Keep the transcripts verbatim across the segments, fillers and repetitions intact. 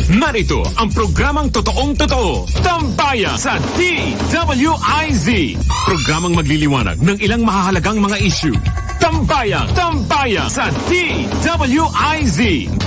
Narito ang programang totoong totoo, Tambayan sa D W I Z. Programang magliliwanag ng ilang mahahalagang mga issue. Tambayan, Tambayan sa D W I Z.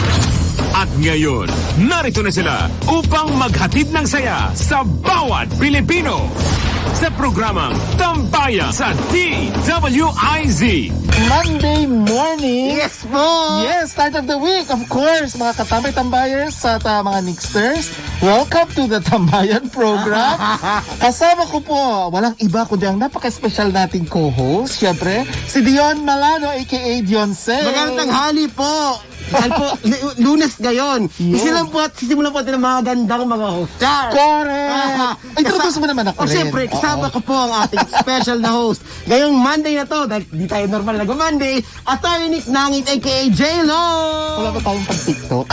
At ngayon, narito na sila upang maghatid ng saya sa bawat Pilipino. Sa programang Tambayan sa D W I Z. Monday morning. Yes po! Yes, start of the week. Of course, mga katambay-tambayers at uh, mga Nixters, welcome to the Tambayan program. Kasama ko po, walang iba kundi ang napaka-special nating co-host. Siyempre, si Dion Malano aka Dion Se. Magandang tanghali po! Dahil po, Lunes ngayon. Yes. Isilang po at sisimulan po natin ang mga gandang mga host. Correct! Introduce mo naman ako O rin. siyempre, kasama ko po ang ating special na host. Ngayong Monday na to, dahil di tayo normal na Monday, Attorney Nick Nangit aka J-Lo! Wala ba tayong pag-tiktok?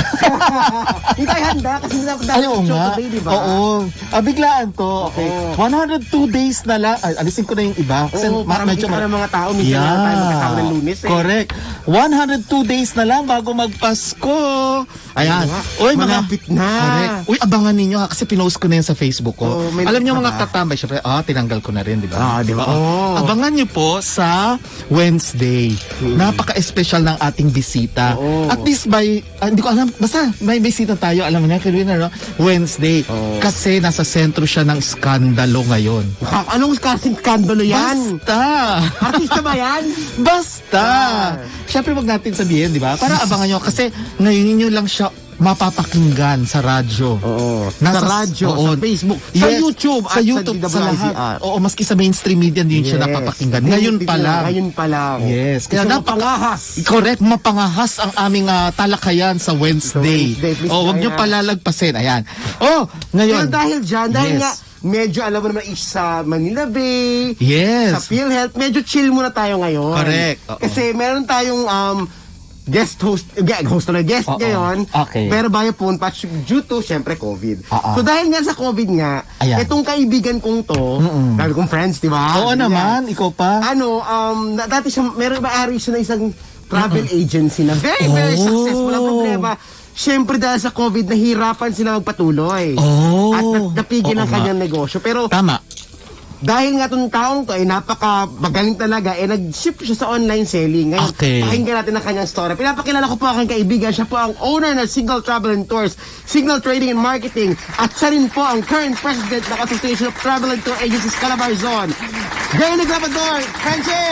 Hindi tayo handa kasi hindi natin Ay, oo show nga. today, di ba? Oo. Ah, biglaan to. Okay. Oo. one hundred two days na lang. Ay, alisin ko na yung iba. Kasi Oo, para medyo makita ma- ng mga tao. Minsan Yeah. lang tayo magkasama ng Lunes eh. Correct. one hundred two days na lang bago magpasko. Ayan. Uy, mga- malapit na. Correct. Uy, abangan ninyo ha, kasi pinost ko na yan sa Facebook ko. Oo, may Alam niyo ka mga ba? katambay, syempre, ah, tinanggal ko na rin, di ba? Ah, di ba? Oo. Oo. Abangan niyo po sa Wednesday. Napaka-espesyal ng ating bisita. Oo. At least by, ah, hindi ko alam, basta may bisita tayo, alam mo na, Karina, no? Wednesday. Oo. Kasi nasa sentro siya ng skandalo ngayon. Ah, Anong kasing skandalo yan? Basta! Artista ba yan? Basta! Siyempre wag natin sabihin, di ba? Para abangan nyo. Kasi ngayon nyo lang siya mapapakinggan sa radyo. Oo. Nasa- sa radyo, oo. sa Facebook, sa Yes, YouTube, sa at YouTube, sa sa, D W I Z lahat. R. Oo, maski sa mainstream media din siya Yes. napapakinggan. Ngayon Dito pa na, lang. Ngayon pa lang. Yes. Kaya Gusto mo napaka- pangahas. Correct, mapangahas ang aming ah, talakayan sa Wednesday. Wednesday, please, Oh, wag nyo Diana. palalagpasin. Ayan. Oh, ngayon. Pero dahil dyan, dahil Yes. nga, medyo alam mo naman is sa Manila Bay, Yes. sa PhilHealth, medyo chill muna tayo ngayon. Correct, oo. Kasi meron tayong um, guest host, yeah, host na guest Oo. ngayon. Okay. Pero via phone patch due to, syempre, COVID. Oo. So dahil nga sa COVID nga, Ayan. itong kaibigan kong to, Mm-mm. dahil kong friends, di ba? Oo Ganyan. naman, ikaw pa. Ano, um, na- dati siya, meron ba-ari siya na isang travel agency na very, very Oh. successful. Ang problema, syempre dahil sa COVID, nahirapan sila magpatuloy. Oh. At nat- napigil Oo ang nga. kanyang negosyo. Pero Tama. dahil nga itong taong to ay napaka magaling talaga, eh nag-ship siya sa online selling. Ngayon, Okay. pakinggan natin ang kanyang story. Pinapakilala ko po ang aking kaibigan. Siya po ang owner ng Signal Travel and Tours, Signal Trading and Marketing, at siya rin po ang current president ng Association of Travel and Tour Agencies Calabarzon. Gay Nagrabador, friendship!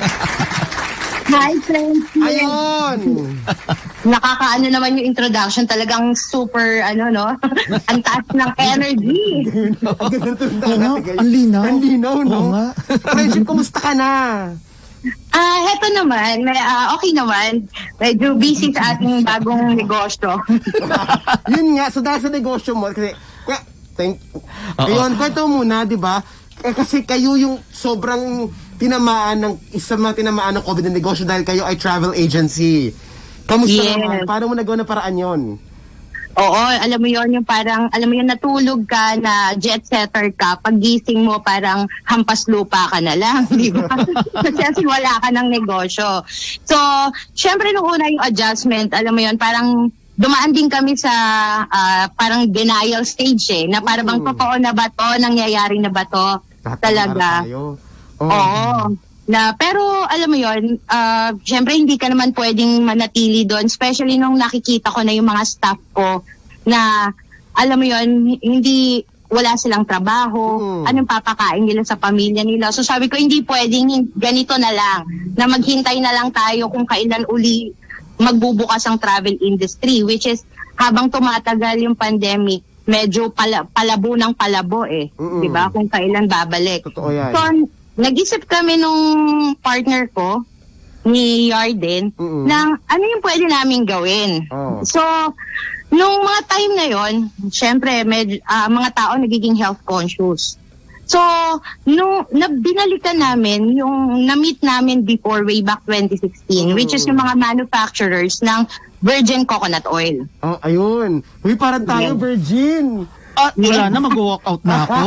Hi, friends. Ayun! Nakakaano naman yung introduction. Talagang super, ano, no? Ang taas ng energy. Ang ganda ng tunda Oo nga, natin, guys. ang linaw. Ang linaw, no? Oo nga. Friendship, kumusta ka na? Ah, heto naman. May, ah, okay naman. Medyo busy sa ating bagong negosyo. Yun nga, so dahil sa negosyo mo, kasi, kaya, thank, Oo. ayun, kwento muna, di ba? Eh, kasi kayo yung sobrang tinamaan ng, isa mga tinamaan ng COVID na negosyo dahil kayo ay travel agency. Kamusta Yes. naman? Paano mo nagawa na paraan yon? Oo, alam mo yon yung parang, alam mo yun, natulog ka na jet setter ka. Paggising mo, parang hampas lupa ka na lang, di ba? Kasi wala ka ng negosyo. So, syempre nung una yung adjustment, alam mo yon parang dumaan din kami sa ah, parang denial stage eh, na parang bang Mm. totoo na ba to, nangyayari na ba to talaga. Tayo. Oh. Oo. Na, pero alam mo yon, ah, syempre hindi ka naman pwedeng manatili doon, especially nung nakikita ko na yung mga staff ko na alam mo yon, hindi wala silang trabaho, Mm. anong papakain nila sa pamilya nila. So sabi ko hindi pwedeng hin- ganito na lang, na maghintay na lang tayo kung kailan uli magbubukas ang travel industry, which is habang tumatagal yung pandemic, medyo pala, palabo ng palabo eh, Mm-mm. 'di ba? Kung kailan babalik. Totoo yan. So, nag-isip kami nung partner ko, ni Yarden, Mm-mm. na ano yung pwede namin gawin. Oh. So, nung mga time na yon, syempre, med, ah, mga tao nagiging health conscious. So, nung na, binalikan namin yung na-meet namin before way back twenty sixteen, Mm. which is yung mga manufacturers ng virgin coconut oil. Oh, ayun. Uy, parang tayo, Yeah. virgin. Ah, wala na, mag-walk out na ako.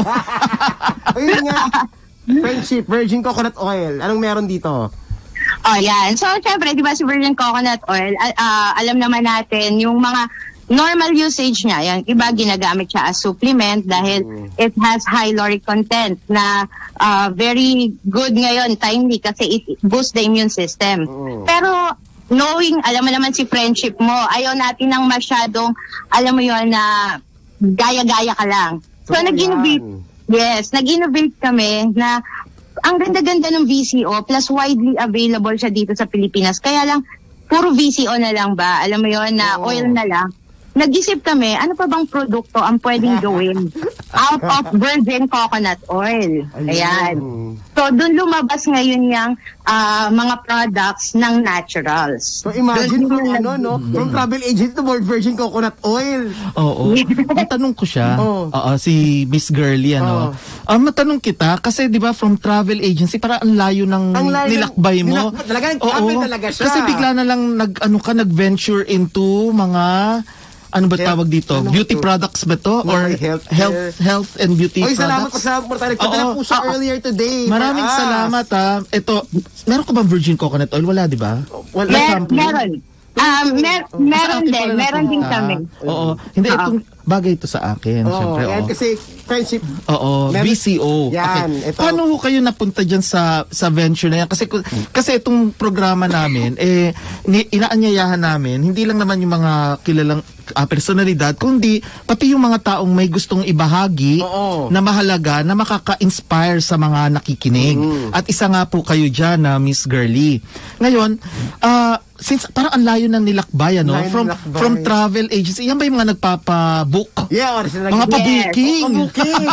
Ayun nga. Friendship, virgin coconut oil. Anong meron dito? Oh, yan. So, syempre, di ba si virgin coconut oil, ah, ah, alam naman natin, yung mga normal usage niya, yan, iba ginagamit siya as supplement dahil it has high lauric content na uh, very good ngayon, timely, kasi it boosts the immune system. Pero knowing, alam mo naman si friendship mo, ayaw natin ng masyadong, alam mo yon na gaya-gaya ka lang. So, So, nag-innovate, yes, nag-innovate kami na ang ganda-ganda ng V C O plus widely available siya dito sa Pilipinas. Kaya lang, puro V C O na lang ba? Alam mo yon na Oo. oil na lang. Nag-isip kami, ano pa bang produkto ang pwedeng gawin out of virgin coconut oil? Ayan. So, doon lumabas ngayon yung ah, mga products ng naturals. So imagine Doon from yung ano, no? From travel agent to World Virgin Coconut Oil. Oo. Ang tanong ko siya, Oo. oo, si Miss Girlie, ano, ah, matanong kita, kasi di ba from travel agency, para ang layo ng Ang layo- nilakbay mo. nilak- talaga, travel talaga siya. Kasi bigla na lang, nag, ano ka, nag-venture into mga, ano ba Health- tawag dito? ano beauty to? products ba to? Mga Or health health, care. health and beauty Oy, salamat products? po sa mortality. Padala Oo. po siya Oo. earlier today. Maraming for us. salamat ha. Ito, meron ka bang virgin coconut oil? Wala, di ba? Wala. Mer- shampoo? meron. Ah, mer- meron Sa akin din. pala Meron din napunta. kami. Oo. Hindi, Oo. itong bagay ito sa akin. Oo, Siyempre, yan oo. kasi friendship. Oo, Meron- V C O. Yan, Okay. ito. Paano ho kayo napunta dyan sa sa venture na yan? Kasi kasi itong programa namin, eh, ni, inaanyayahan namin, hindi lang naman yung mga kilalang ah, personalidad, kundi pati yung mga taong may gustong ibahagi Oo. na mahalaga, na makaka-inspire sa mga nakikinig. At isa nga po kayo dyan na Miss Girlie. Ngayon, ah, since parang ang layo ng nilakbay, ano? Layo ng From, nilakbay. from travel agency, yan ba yung mga nagpapa-book? Yeah, or sila Mga nag- pa-booking. Oh, booking.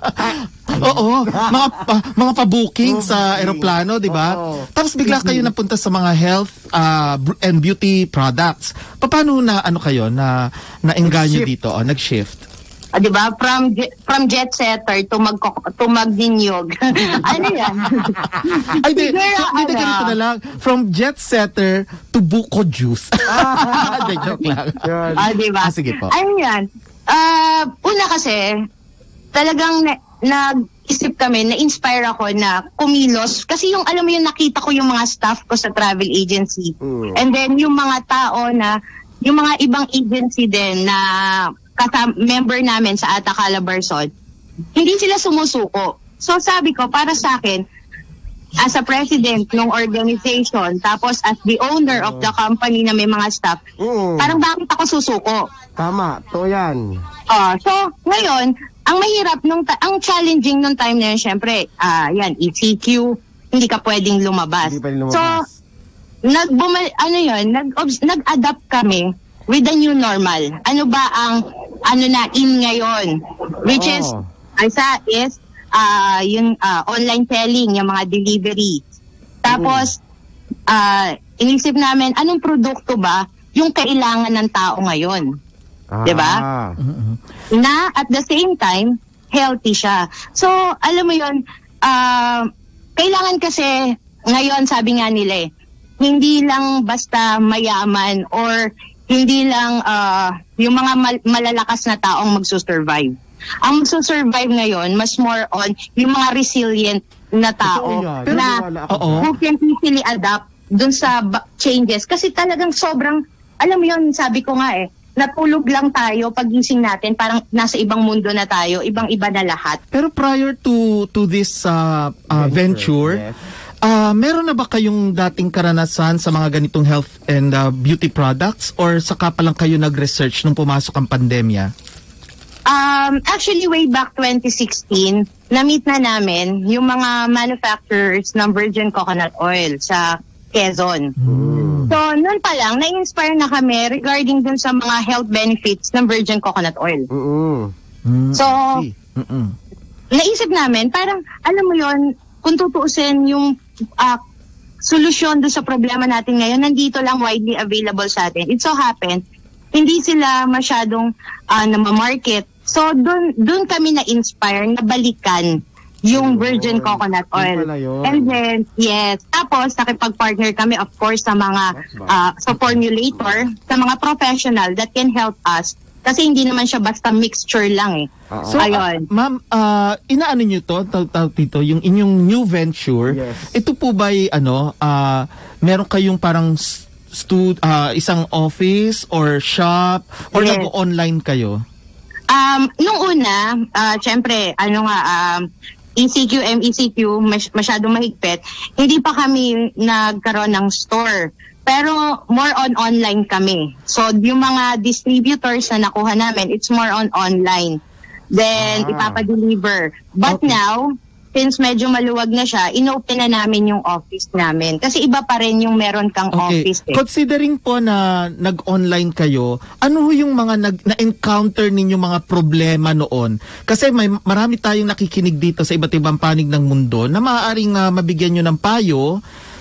Oo, mga pa- mga pa-booking sa eroplano, 'di ba? Oo. Tapos bigla kayo napunta sa mga health uh, br- and beauty products. Paano na ano kayo na naengganyo Nag-shift. dito, oh, nag-shift? Ah, di ba? From je- from jet setter to mag to magninyog. Ano yan? Ay, di, Siguro, so, di, di, ano? ganito na lang. From jet setter to buko juice. Di, joke lang. Yan. Ah, di ba? Ah, sige po. Ano yan? Ah, una kasi, talagang na- nag-isip kami, na-inspire ako na kumilos. Kasi yung, alam mo yung nakita ko yung mga staff ko sa travel agency. Mm. And then yung mga tao na, yung mga ibang agency din na kasam- member namin sa Ata Calabarzon, hindi sila sumusuko. So sabi ko, para sa akin, as a president ng organization, tapos as the owner of the company na may mga staff, Mm. parang bakit ako susuko? Tama, to yan. Ah, so, ngayon, ang mahirap, nung ta- ang challenging nung time na yun, syempre, ah, yan, E C Q, hindi ka pwedeng lumabas. Hindi pa rin lumabas. So, nagbuma- ano yun, nag nag-adapt kami with the new normal. Ano ba ang, ano na, in ngayon? Which is, Oo. isa is, ah, yung ah, online selling, yung mga delivery. Tapos, ah, inisip namin, anong produkto ba yung kailangan ng tao ngayon? Diba? Ah. Na at the same time, healthy siya. So, alam mo yun, ah, kailangan kasi, ngayon sabi nga nila eh, hindi lang basta mayaman or hindi lang ah, yung mga mal- malalakas na taong magsusurvive. Ang magsusurvive ngayon, mas more on yung mga resilient na tao Totoo yan. na Naniniwala ako Oo. dyan. who can easily adapt dun sa ba- changes. Kasi talagang sobrang, alam mo yun, sabi ko nga eh, natulog lang tayo pagising natin, parang nasa ibang mundo na tayo, ibang-iba na lahat. Pero prior to to this uh, uh, venture, yes. ah, meron na ba kayong dating karanasan sa mga ganitong health and uh, beauty products, or saka pa lang kayo nag-research nung pumasok ang pandemya? Um, actually, way back twenty sixteen, na-meet na namin yung mga manufacturers ng virgin coconut oil sa Quezon. So, noon pa lang, na-inspire na kami regarding dun sa mga health benefits ng virgin coconut oil. Mm-mm. Mm, So, I see. Mm-mm. naisip namin, parang, alam mo yon, kung tutuusin yung ah, solusyon doon sa problema natin ngayon, nandito lang widely available sa atin. It so happens, hindi sila masyadong uh, namamarket. So, doon doon kami na-inspire na balikan yung virgin coconut Yun oil. pala yun. And then, yes, tapos nakipag-partner kami, of course, sa mga ah, sa formulator, sa mga professional that can help us. Kasi hindi naman siya basta mixture lang eh. Oo. So, Ayun. ah, ma'am, ah, inaano nyo to, taw- taw- dito, yung inyong new venture, Yes. ito po ba ano, ah, meron kayong parang s- stu- ah, isang office or shop or Yes. nag-online kayo? Um, nung una, ah, syempre, ano nga, um, E C Q, M E C Q, mas- masyadong mahigpit, hindi pa kami nagkaroon ng store. Pero more on online kami. So, yung mga distributors na nakuha namin, it's more on online. Then, Ah. ipapadeliver. But Okay. now, since medyo maluwag na siya, inopen na namin yung office namin. Kasi iba pa rin yung meron kang Okay. office. Eh. Considering po na nag-online kayo, ano ho yung mga nag- na-encounter ninyo mga problema noon? Kasi may marami tayong nakikinig dito sa iba't ibang panig ng mundo na maaaring ah, mabigyan nyo ng payo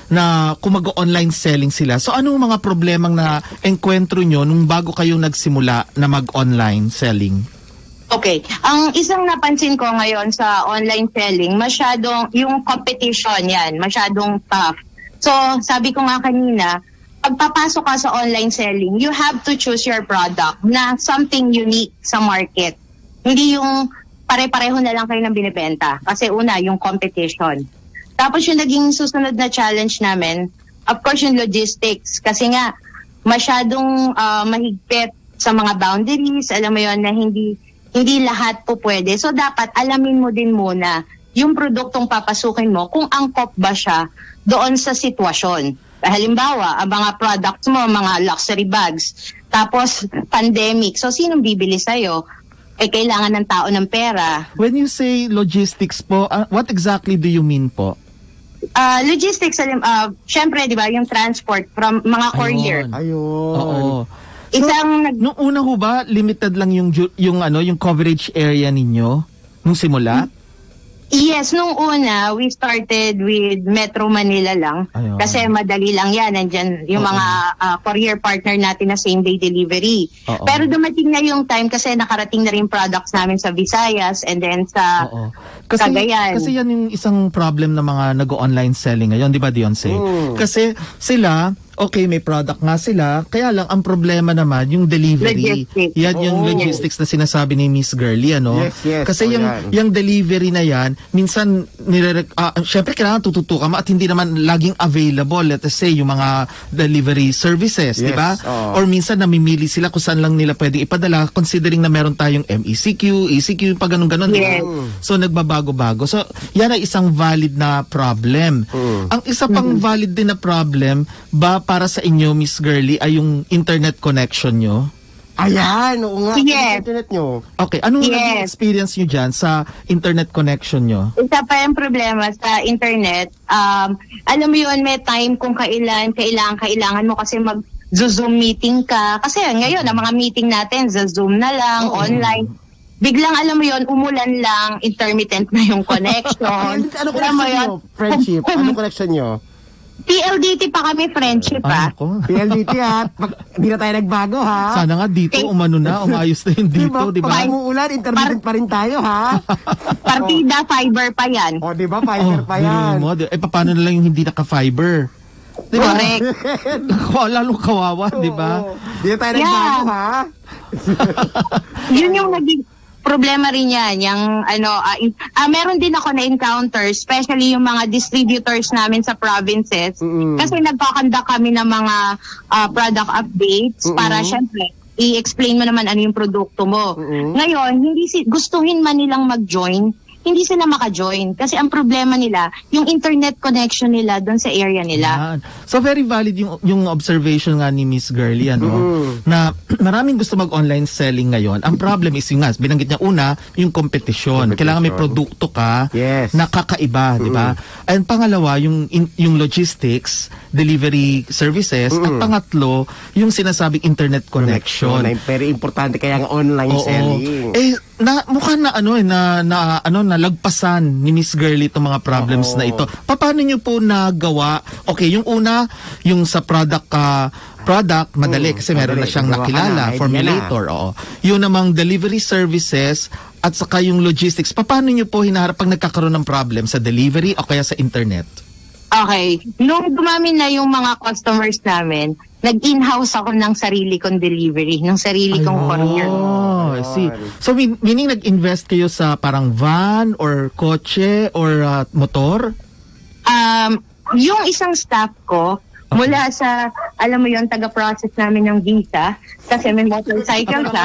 na kung mag-online selling sila. So ano ang mga problemang na enkwentro nyo nung bago kayo nagsimula na mag-online selling? Okay. Ang isang napansin ko ngayon sa online selling, masyadong, yung competition yan, masyadong tough. So, sabi ko nga kanina, pag papasok ka sa online selling, you have to choose your product na something unique sa market. Hindi yung pare-pareho na lang kayo ng binibenta. Kasi una, yung competition. Tapos yung naging susunod na challenge namin, of course yung logistics. Kasi nga, masyadong uh, mahigpit sa mga boundaries, alam mo yon na hindi hindi lahat po pwede. So dapat alamin mo din muna yung produktong papasukin mo kung angkop ba siya doon sa sitwasyon. Halimbawa, ang mga products mo, mga luxury bags, tapos pandemic. So sinong bibili sa'yo? Eh, kailangan ng tao ng pera. When you say logistics po, ah, what exactly do you mean po? Uh, logistics, alim, uh, syempre, di ba, yung transport from mga courier. Ayun. Ayun. Oo. Isang nag- Nung una ho ba, limited lang yung ju- yung ano, yung coverage area ninyo nung simula? Yes, nung una, we started with Metro Manila lang. Ayun. Kasi madali lang yan. Nandyan yung Oo. mga uh, courier partner natin na same-day delivery. Oo. Pero dumating na yung time kasi nakarating na rin products namin sa Visayas and then sa Oo. Kasi, Cagayan. kasi yan yung isang problem ng mga nag-online selling ngayon, di ba, Dionce? Mm. Kasi sila, okay, may product nga sila, kaya lang ang problema naman yung delivery. Logistics. Yan yung Oo. logistics na sinasabi ni Miss Girlie, ano? Yes, yes. Kasi Oh, yung, yan. yung delivery na yan, minsan, nire ah, syempre kailangan tututukan mo at hindi naman laging available, let us say, yung mga delivery services, di Yes, ba? oo. Or minsan namimili sila kung saan lang nila pwedeng ipadala, considering na meron tayong M E C Q, E C Q, pag ganun-ganon, di ba? Yes. So nagbabago-bago. So yan ay isang valid na problem. Mm. Ang isa pang valid din na problem ba para sa inyo, Miss Girlie, ay yung internet connection nyo? Ayan, oo nga. Yes. Internet nyo. Okay, anong Yes. naging experience nyo dyan sa internet connection nyo? isa pa yung problema sa internet. Um, alam mo yun, may time kung kailan, kailangan, kailangan mo kasi mag Zoom meeting ka. Kasi ngayon, ang mga meeting natin, sa Zoom na lang, online. Biglang, alam mo yun, umulan lang, intermittent na yung connection. Ano Alam mo connection yun? nyo? Friendship. Ano connection nyo? P L D T pa kami, friendship Ah, pa. ako. P L D T ha. Pag- Hindi na tayo nagbago ha. Sana nga dito, umano na, umayos na yung dito, di ba? Pag umuulan, intermittent pa rin tayo ha. Partida, fiber pa yan. O, di ba? Fiber pa yan. Mo, di- eh, paano na lang yung hindi naka-fiber? Di ba? Correct. Lalong kawawa, di ba? Oo. Hindi na tayo Yeah. nagbago ha. Yun yung naging problema rin yan. Yung, ano, ah, in- ah, meron din ako na-encounter, especially yung mga distributors namin sa provinces. Mm-mm. Kasi nagkakanda kami ng mga ah, product updates para syempre i-explain mo naman ano yung produkto mo. Mm-mm. Ngayon, hindi si gustuhin man nilang mag-join, hindi sila maka-join. Kasi ang problema nila, yung internet connection nila doon sa area nila. Yan. So very valid yung yung observation nga ni Miss Girlie, ano, Mm. na maraming gusto mag-online selling ngayon. Ang problem is yung nga, binanggit niya una, yung competition. Competition. Kailangan may produkto ka Yes. na kakaiba, di ba? And pangalawa, yung in- yung logistics, delivery services, at pangatlo, yung sinasabing internet connection. Na very importante kaya ang online Oo. selling. Eh na mukha na ano eh na, na ano nalagpasan ni Miss Girlie itong mga problems Oo. na ito. Paano niyo po nagawa? Okay, yung una, yung sa product ka product madali Mm, kasi meron na madali. siyang Gumawa ka nakilala, na, idea formulator, oo. Yung namang delivery services at saka yung logistics. Paano niyo po hinaharap pag nagkakaroon ng problem sa delivery o kaya sa internet? Okay. Nung dumami na yung mga customers namin, nag-in-house ako ng sarili kong delivery, ng sarili kong courier. Oh, I see. So mean, meaning nag-invest kayo sa parang van or kotse or uh, motor? Um, yung isang staff ko, mula sa alam mo yon, taga-process namin ng visa kasi may motorcycle siya.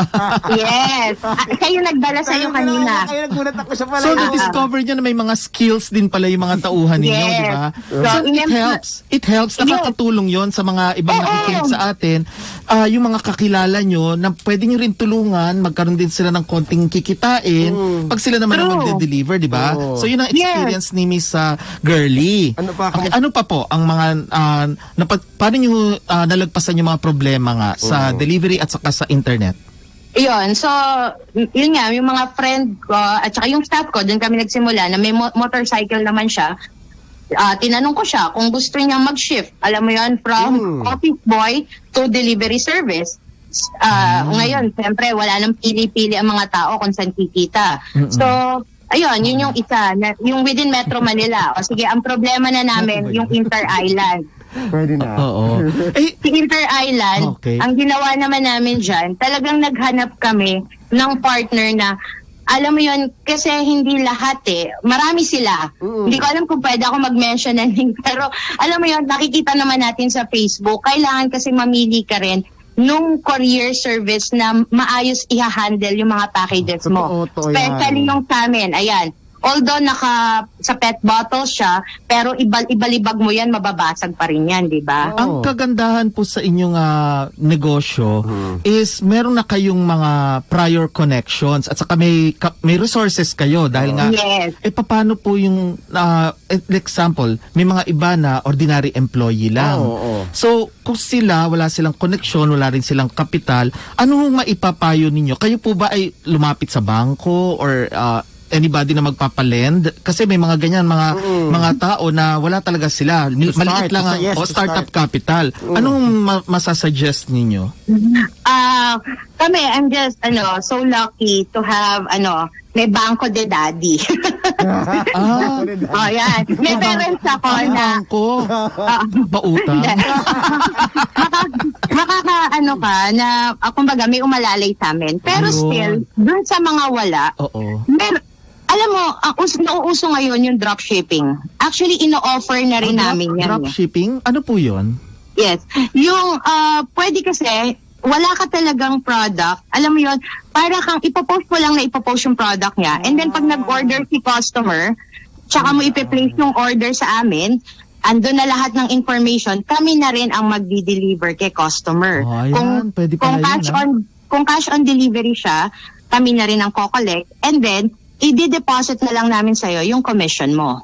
Yes. Ah, siya yung nagdala sa'yo kanina. Kaya nagpunat ako siya pala. So, na-discover niyo na may mga skills din pala yung mga tauhan ninyo, Yes. di ba? So, So, it inem- helps. It helps. Nakakatulong yon sa mga ibang Oo. nakikinig sa atin. Ah, yung mga kakilala nyo na pwede nyo rin tulungan, magkaroon din sila ng konting kikitain pag sila naman ang True. magde-deliver, di ba? Oo. So, yun ang experience ni Miss ah, Girly. Ano pa? Okay, ano pa po ang mga, ah, napa- paano nyo ah, nalagpasan yung mga problema nga sa delivery at saka sa internet? Yun, so, y- yun nga, yung mga friend ko, at saka yung staff ko, doon kami nagsimula na may mo- motorcycle naman siya. Ah, tinanong ko siya kung gusto niya mag-shift. Alam mo yun, from office boy to delivery service. Ah, Ngayon, siyempre, wala nang pili-pili ang mga tao kung saan kikita. So, ayun, yun yung isa, na, yung within Metro Manila. O sige, ang problema na namin, yung inter-island. Pwede na. Oo. Eh, Si Inter-Island, Okay. ang ginawa naman namin dyan, talagang naghanap kami ng partner na, alam mo yun, kasi hindi lahat eh. Marami sila. Hindi ko alam kung pwede ako mag-mention ng link. Pero alam mo yun, nakikita naman natin sa Facebook. Kailangan kasi mamili ka rin nung courier service na maayos i-handle yung mga packages mo. Totoo, totoo yan. Especially yung sa amin. Ayan. Although naka sa pet bottle siya, pero ibal ibalibag mo yan, mababasag pa rin yan, di ba? ang kagandahan po sa inyong ah, negosyo is meron na kayong mga prior connections at saka may ka- may resources kayo dahil nga Yes. eh paano po yung ah, eh, example, may mga iba na ordinary employee lang. Oo, oo. So kung sila wala silang connection, wala rin silang kapital, anong maipapayo ninyo? Kayo po ba ay lumapit sa bangko or ah, anybody na magpapalend kasi may mga ganyan mga mga tao na wala talaga sila Mil- To maliit start, lang to- ang yes, o to startup start. capital. Anong ma- masasuggest ninyo? Ah, kami, I'm just, ano, so lucky to have, ano, may Banco de Daddy. Ah, Oh, yan. May parents ako ay na, bangko. ah, Pautang. maka, makaka, ano ka, na, ah, kumbaga, may umalalay sa amin. Pero Ayun. still, dun sa mga wala, Oo. mer- alam mo, ang us- nauuso ngayon yung dropshipping. Actually, ino-offer na rin namin yan. Drop eh. shipping? Ano po 'yon? Yes. Yung, ah, pwede kasi, wala ka talagang product. Alam mo yun, para kang ipopost mo lang na ipopost yung product niya. And then, pag nag-order si customer, tsaka mo ipe-place yung order sa amin, andun na lahat ng information, kami na rin ang magdi-deliver kay customer. Oh, ayan. Pwede kung pala cash yun, ah. on, kung cash on delivery siya, kami na rin ang ko-collect. And then, i-deposit na lang namin sa'yo yung commission mo.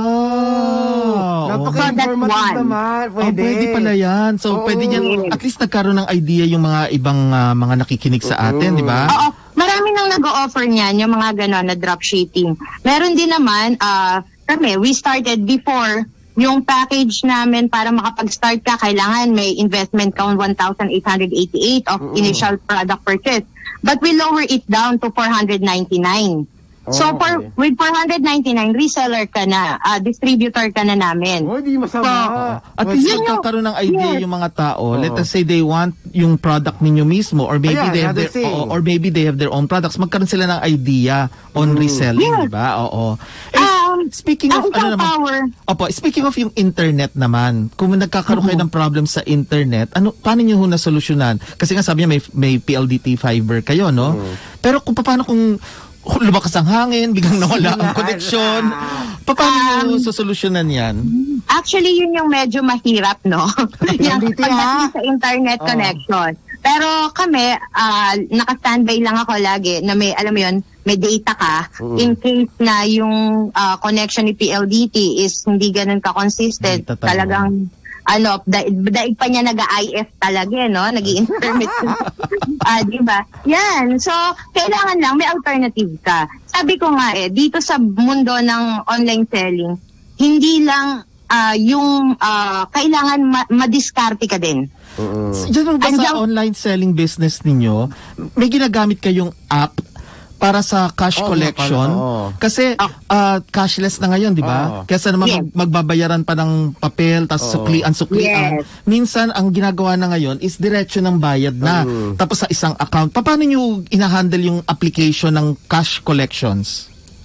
Ah, Napaka-informative So, that's one. naman. Oh, Pwede. pwede pala yan. So, Oo. pwede niyan, at least nagkaroon ng idea yung mga ibang ah, mga nakikinig sa atin, di ba? Oo, marami nang nag-o-offer niyan, yung mga gano'n na dropshipping. Meron din naman, ah, kami, we started before, yung package namin para makapag-start ka, kailangan may investment ka on one thousand eight hundred eighty-eight of initial product purchase. But we lower it down to four hundred ninety-nine. So, Oh, for, okay. with four hundred ninety-nine, reseller ka na, ah, distributor ka na namin. Oh, di masama. At least Yun yung- magkakaroon ng idea yes. yung mga tao. Let us say they want yung product ninyo mismo or maybe Ayan, they have their another thing. oo, or maybe they have their own products. Magkaroon sila ng idea on reselling, Yes. di ba? Oo. Eh, Um, speaking of ang ano isang naman, power, Opo, speaking of yung internet naman, kung nagkakaroon kayo ng problem sa internet, ano paano niyo ho na solusyonan? Kasi nga sabi niya may may P L D T fiber kayo, no? Pero kung paano kung lumakas ang hangin, biglang nawala ang koneksyon, paano niyo sosolusyonan 'yan? actually, yun yung medyo mahirap, no? yung P L D T, ha? pagdating sa internet Oh. connection. Pero kami, ah, naka-standby lang ako lagi na may, alam mo yun, may data ka in case na yung ah, connection ni P L D T is hindi ganun ka-consistent. Hindi tatalo. Talagang, ano, da- daig pa niya nag-I F talaga, eh, no? Nag-i-intermit. Ah, di ba? Yan. So, kailangan lang may alternative ka. Sabi ko nga eh, dito sa mundo ng online selling, hindi lang ah, yung ah, kailangan ma- madiskarte ka din. Diyan ba sa Andiyan- online selling business ninyo, may ginagamit kayong app para sa cash Oo, collection? pala, oo. Kasi ah, cashless na ngayon, di ba? Oo. Kesa naman Yes. mag- magbabayaran pa ng papel, tapos suklian-suklian. Yes. Minsan, ang ginagawa na ngayon is diretso ng bayad na. Tapos sa isang account. Pa- Paano nyo inahandle yung application ng cash collections?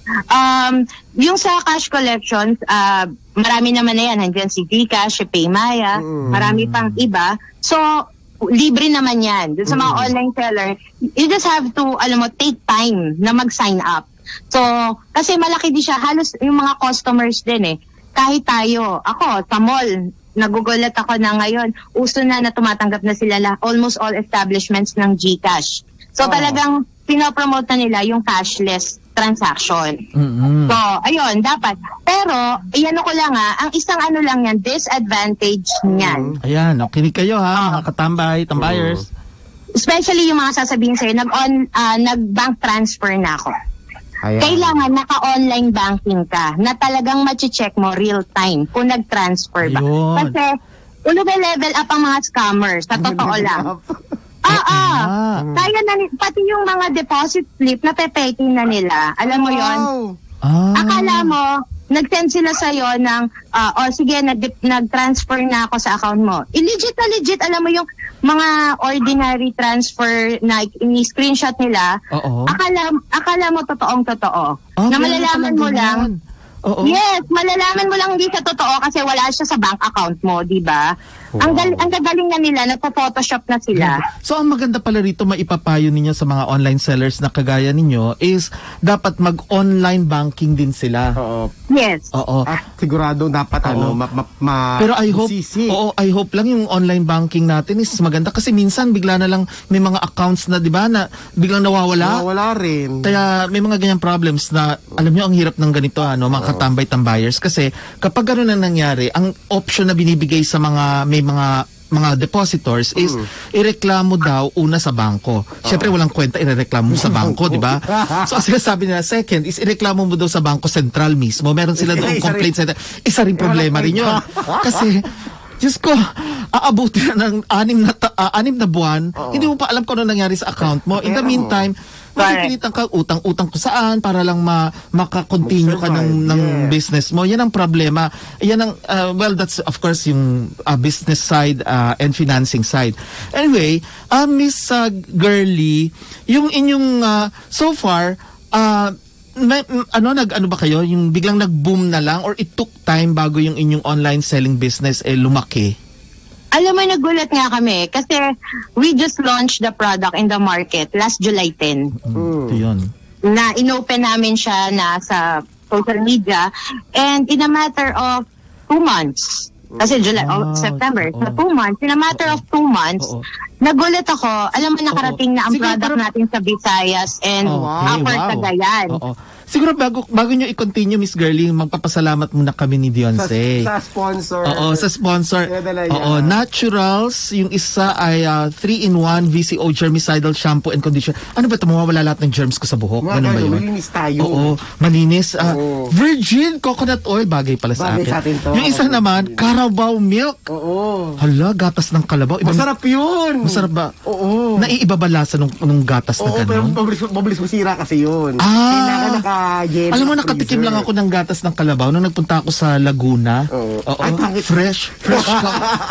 Um, yung sa cash collections, uh, marami naman na yan. Nandiyan si Gcash, si Paymaya, Mm. marami pang iba. So, libre naman yan. Dun sa mga online seller, you just have to, alam mo, take time na mag-sign up. So, kasi malaki din siya. Halos yung mga customers din eh. Kahit tayo, ako, sa mall, nagugulat ako na ngayon, uso na na tumatanggap na sila la, almost all establishments ng Gcash. So, Oh. talagang pinopromote na nila yung cashless transaction. Mm-mm. So, ayun, dapat. Pero, iyan ko lang ha, ang isang ano lang yan, disadvantage niyan. Ayan, nakinig kayo ha, mga katambay, tambayers. Especially yung mga sasabihin sa'yo, nag-on, ah, nag-bank transfer na ako. Ayan. Kailangan naka-online banking ka na talagang machi-check mo real time kung nag-transfer ba. Ayun. Kasi, level up ang mga scammers, sa totoo lang. Ah, ah. Ah. Kaya na, ni- pati yung mga deposit slip na pepeke na nila. Alam mo yon. Wow. Ah. Akala mo, nag-send sila sa'yo ng, ah, o sige, nag- nag-transfer na ako sa account mo. Illegit na legit, alam mo yung mga ordinary transfer na ini-screenshot nila, Oo. akala, akala mo totoong totoo. Ah, na meron malalaman palang mo ganyan. lang, Oo. yes, malalaman mo lang hindi sa totoo kasi wala siya sa bank account mo, di ba? Ang, gal- ang gagaling na nila, nagpo-photoshop na sila. So ang maganda pala rito maipapayo ninyo sa mga online sellers na kagaya ninyo is dapat mag-online banking din sila. Oo. Yes. Oo. At sigurado dapat Oo. ano, ma, ma, ma- Pero I hope, sisi. oo, I hope lang yung online banking natin is maganda kasi minsan bigla na lang may mga accounts na, di ba, na biglang nawawala. Wala rin. Kaya may mga ganyang problems na alam nyo ang hirap ng ganito ano mga katambay-tambayers kasi kapag gano'n na nangyari ang option na binibigay sa mga may mga mga depositors is ireklamo daw una sa bangko. Siyempre walang kwenta irereklamo mo sa bangko, di ba? So ang sinasabi nila second is ireklamo mo daw sa Bangko Sentral mismo. Meron sila doong Isa rin. complaint center. Isa rin problema rin yun. Kasi Diyos ko, aabuti na ng anim na, ta- ah, anim na buwan, hindi mo pa alam kung ano nangyari sa account mo. In the meantime, makikilitan ka utang-utang ko saan para lang ma makakontinue ka ng, ng Yes. business mo. Yan ang problema. Yan ang, uh, well, that's of course yung uh, business side uh, and financing side. Anyway, uh, Miss uh, Girly, yung inyong, uh, so far, uh, may, m- ano nag ano ba kayo yung biglang nag-boom na lang or it took time bago yung inyong online selling business eh lumaki? Alam mo, nagulat nga kami kasi we just launched the product in the market last July tenth. Mm. Ito yun. Na inopen namin siya na sa social media and in a matter of two months, kasi July, Wow, oh, September, oo. so two months, in a matter of two months, Oo. nagulat ako, alam mo nakarating na ang Sige, product pero- natin sa Visayas and Okay, Upper wow. Cagayan. Oo. Siguro bago bago nyo i-continue Miss Girly, magpapasalamat muna kami ni Sa, Beyonce. sa sponsor. Oo, sa sponsor. Pinadala niya. Oo, Naturals, yung isa ay three in one V C O germicidal shampoo and conditioner. Ano ba ito? Mawawala lahat ng germs ko sa buhok? Mga Ganun ba ano, yun? malinis tayo. Oo, malinis. Ah, Oo. virgin coconut oil, bagay pala sa Bagay akin. sa atin to. Yung isa naman, Carabao milk. Oo. Hala, gatas ng kalabaw. Ibang- Masarap yun. Masarap ba? Oo. Naiiba ba lasa nung, nung gatas na Oo, pero gano'n? mabilis, mabilis masira kasi yun. Ah. Kailangan naka-yellow. Alam mo, nakatikim lang ako ng gatas ng kalabaw nung nagpunta ako sa Laguna. Oo. Oo. Ay, pangit. Fresh. Fresh ka.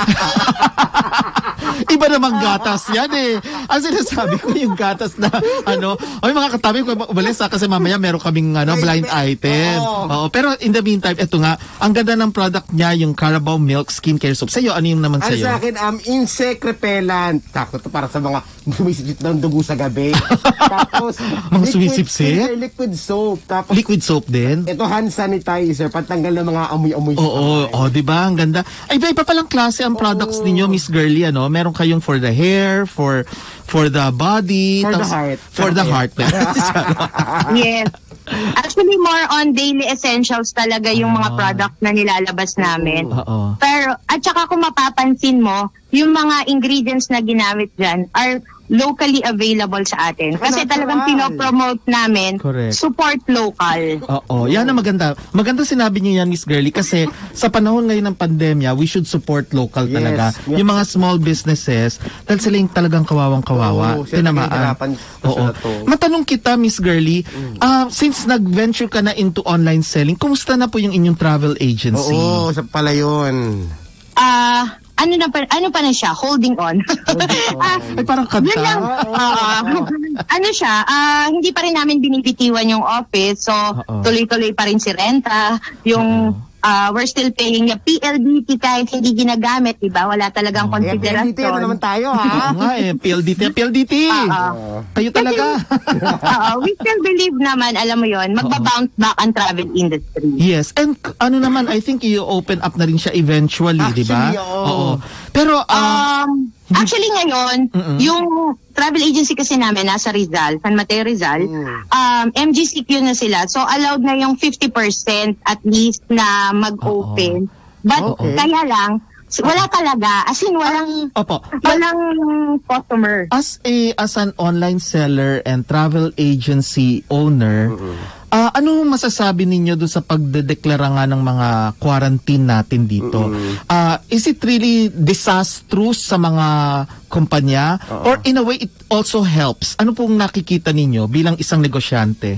Iba namang gatas yan eh. Ang sinasabi ko yung gatas na ano, ay mga katabi ko umalis ha, kasi mamaya meron kaming ano, blind item. Oo. Oo. Pero in the meantime, eto nga, ang ganda ng product niya, yung Carabao Milk Skincare Soap. Sa'yo, ano yung naman Ano sa'yo? sa akin, um, insect repellent. Sakto to para sa mga sumisipsip ng dugo sa gabi. Tapos, Mga liquid sumisipsip? skincare, liquid soap. Tapos, Liquid soap din? ito hand sanitizer, pantanggal ng mga amoy-amoy sa Oo, kamay. oh, 'di ba? Ang ganda. Ay, iba-iba palang klase ang products ninyo, Miss Girly, ano? Meron kayong for the hair, for for the body, For the tapos- heart. For the heart. Yes. Actually, more on daily essentials talaga yung mga product na nilalabas namin. Oo. Pero, at saka kung mapapansin mo, yung mga ingredients na ginamit dyan are locally available sa atin. Kasi Natural. talagang pinopromote namin, Correct. support local. Oo, yan ang maganda. Maganda sinabi niyo yan, Miss Girly, kasi sa panahon ngayon ng pandemya, we should support local Yes, talaga. yes. Yung mga small businesses, dahil sila yung talagang kawawang-kawawa, Oo, sila tinamaan. nahihirapan sa Oo. to. Matanong kita, Miss Girly, ah, since nag-venture ka na into online selling, kumusta na po yung inyong travel agency? Oo, sa pala yun. Ah, ano na pa, ano pa na siya, holding on. Ah, Ay, parang kanta. yun lang. Oo. Ano siya, ah, hindi pa rin namin binibitiwan yung office, so Oo. tuloy-tuloy pa rin si renta, yung ah, we're still paying yung P L D T kahit hindi ginagamit, diba? Wala talagang Kaya P L D T, ano naman consideration. tayo, Oo ha? nga eh, P L D T, P L D T. Oo. Kayo talaga. Oo, we still believe naman, alam mo yon, magbabounce back ang travel industry. Yes, and k- ano naman, I think i-open up na rin siya eventually, di ba? Actually, oo. Pero, ah, Um, actually ngayon, Mm-mm. yung travel agency kasi namin nasa Rizal, San Mateo Rizal, um, M G C Q na sila. So allowed na yung fifty percent at least na mag-open. But Okay. kaya lang, s- wala talaga. As in, walang, opo, walang customer. as a as an online seller and travel agency owner, ah ano masasabi ninyo doon sa pagdedeklara nga ng mga quarantine natin dito? Ah is it really disastrous sa mga kumpanya or in a way it also helps? Ano pong nakikita ninyo bilang isang negosyante?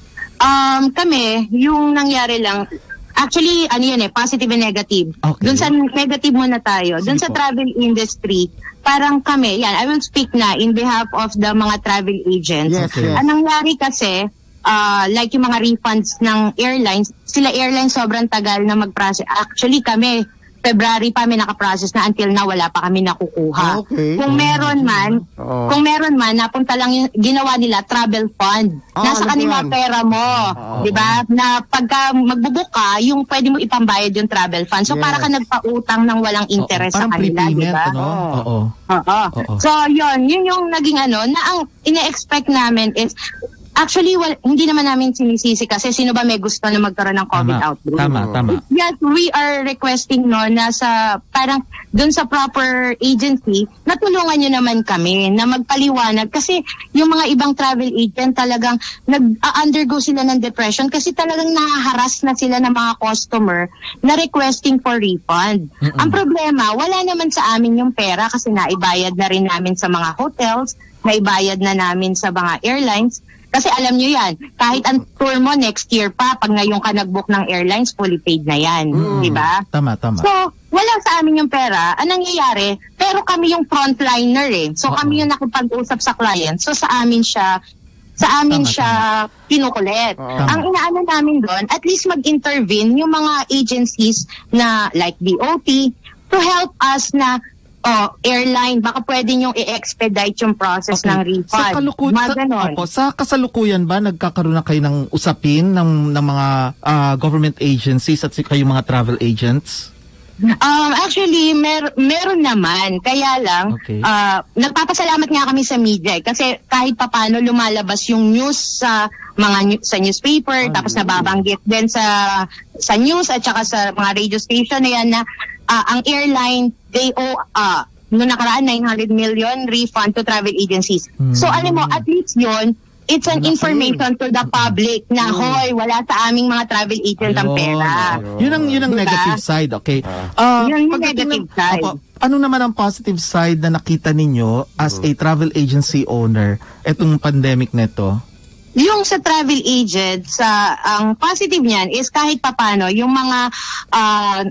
Um, kami, yung nangyari lang, actually, ano yun eh, positive and negative. Okay. Doon sa negative muna tayo. Doon Sige sa po. travel industry, parang kami, yan, I will speak na in behalf of the mga travel agents. Yes, Okay. yes. Anong nangyari kasi, ah, like yung mga refunds ng airlines, sila airlines sobrang tagal na mag-process. Actually, kami, February pa kami nakaprocess na until na wala pa kami nakukuha. Okay. Kung meron man, Oo. kung meron man, napunta lang yung ginawa nila travel fund. Ah, Nasa alam ko kanila yan. pera mo, 'di ba? Na pagka magbubook ka, yung pwede mo ipambayad yung travel fund. So Yes. para ka nagpautang ng walang interest Oo, sa parang kanila, 'di prepayment, ba? ano? Oo. Oo. Oo. Oo. So, yun, yun yung naging ano, na ang ine-expect namin is, actually, wal, hindi naman namin sinisisi kasi sino ba may gusto na magkaroon ng COVID Tama, outbreak. tama, tama. Yes, we are requesting no na sa parang doon sa proper agency, natulungan nyo naman kami na magpaliwanag kasi yung mga ibang travel agent talagang nag-undergo sila ng depression kasi talagang nahaharas na sila ng mga customer na requesting for refund. Ang problema, wala naman sa amin yung pera kasi naibayad na rin namin sa mga hotels, naibayad na namin sa mga airlines. Kasi alam nyo yan, kahit ang tour mo next year pa, pag ngayon ka nag-book ng airlines, fully paid na yan. Di ba? Tama, tama. So, wala sa amin yung pera. Anong nangyayari? Pero kami yung frontliner eh. So, Oo. kami yung nakipag-usap sa client. So, sa amin siya, sa amin Tama, siya pinukulit. Tama. Ang inaano namin doon, at least mag-intervene yung mga agencies na like D O T to help us na oh, airline, baka pwede nyo i-expedite yung process ng refund. Sa, kaluku- Mga sa, ganon. opo, sa kasalukuyan ba nagkakaroon na kayo ng usapin ng, ng mga ah, government agencies at si- kayong mga travel agents? Um, actually, mer meron naman. Kaya lang, Okay. ah, nagpapasalamat nga kami sa media eh, kasi kahit papano lumalabas yung news sa mga new- sa newspaper, tapos nababanggit din sa sa news at saka sa mga radio station na yan na ah, ang airline, they owe uh, noong nakaraan nine hundred million refund to travel agencies. So alam mo, at least yon it's an Malaki. information to the public na hoy, wala sa aming mga travel agent ang Ayun, pera. ayun. Yun ang yun ang Diba? negative side, okay? Ah, Yun yung pagdating negative ng- side. Opo, ano naman ang positive side na nakita ninyo as a travel agency owner etong pandemic neto? Yung sa travel agent, sa ang positive niyan is kahit papano yung mga ah,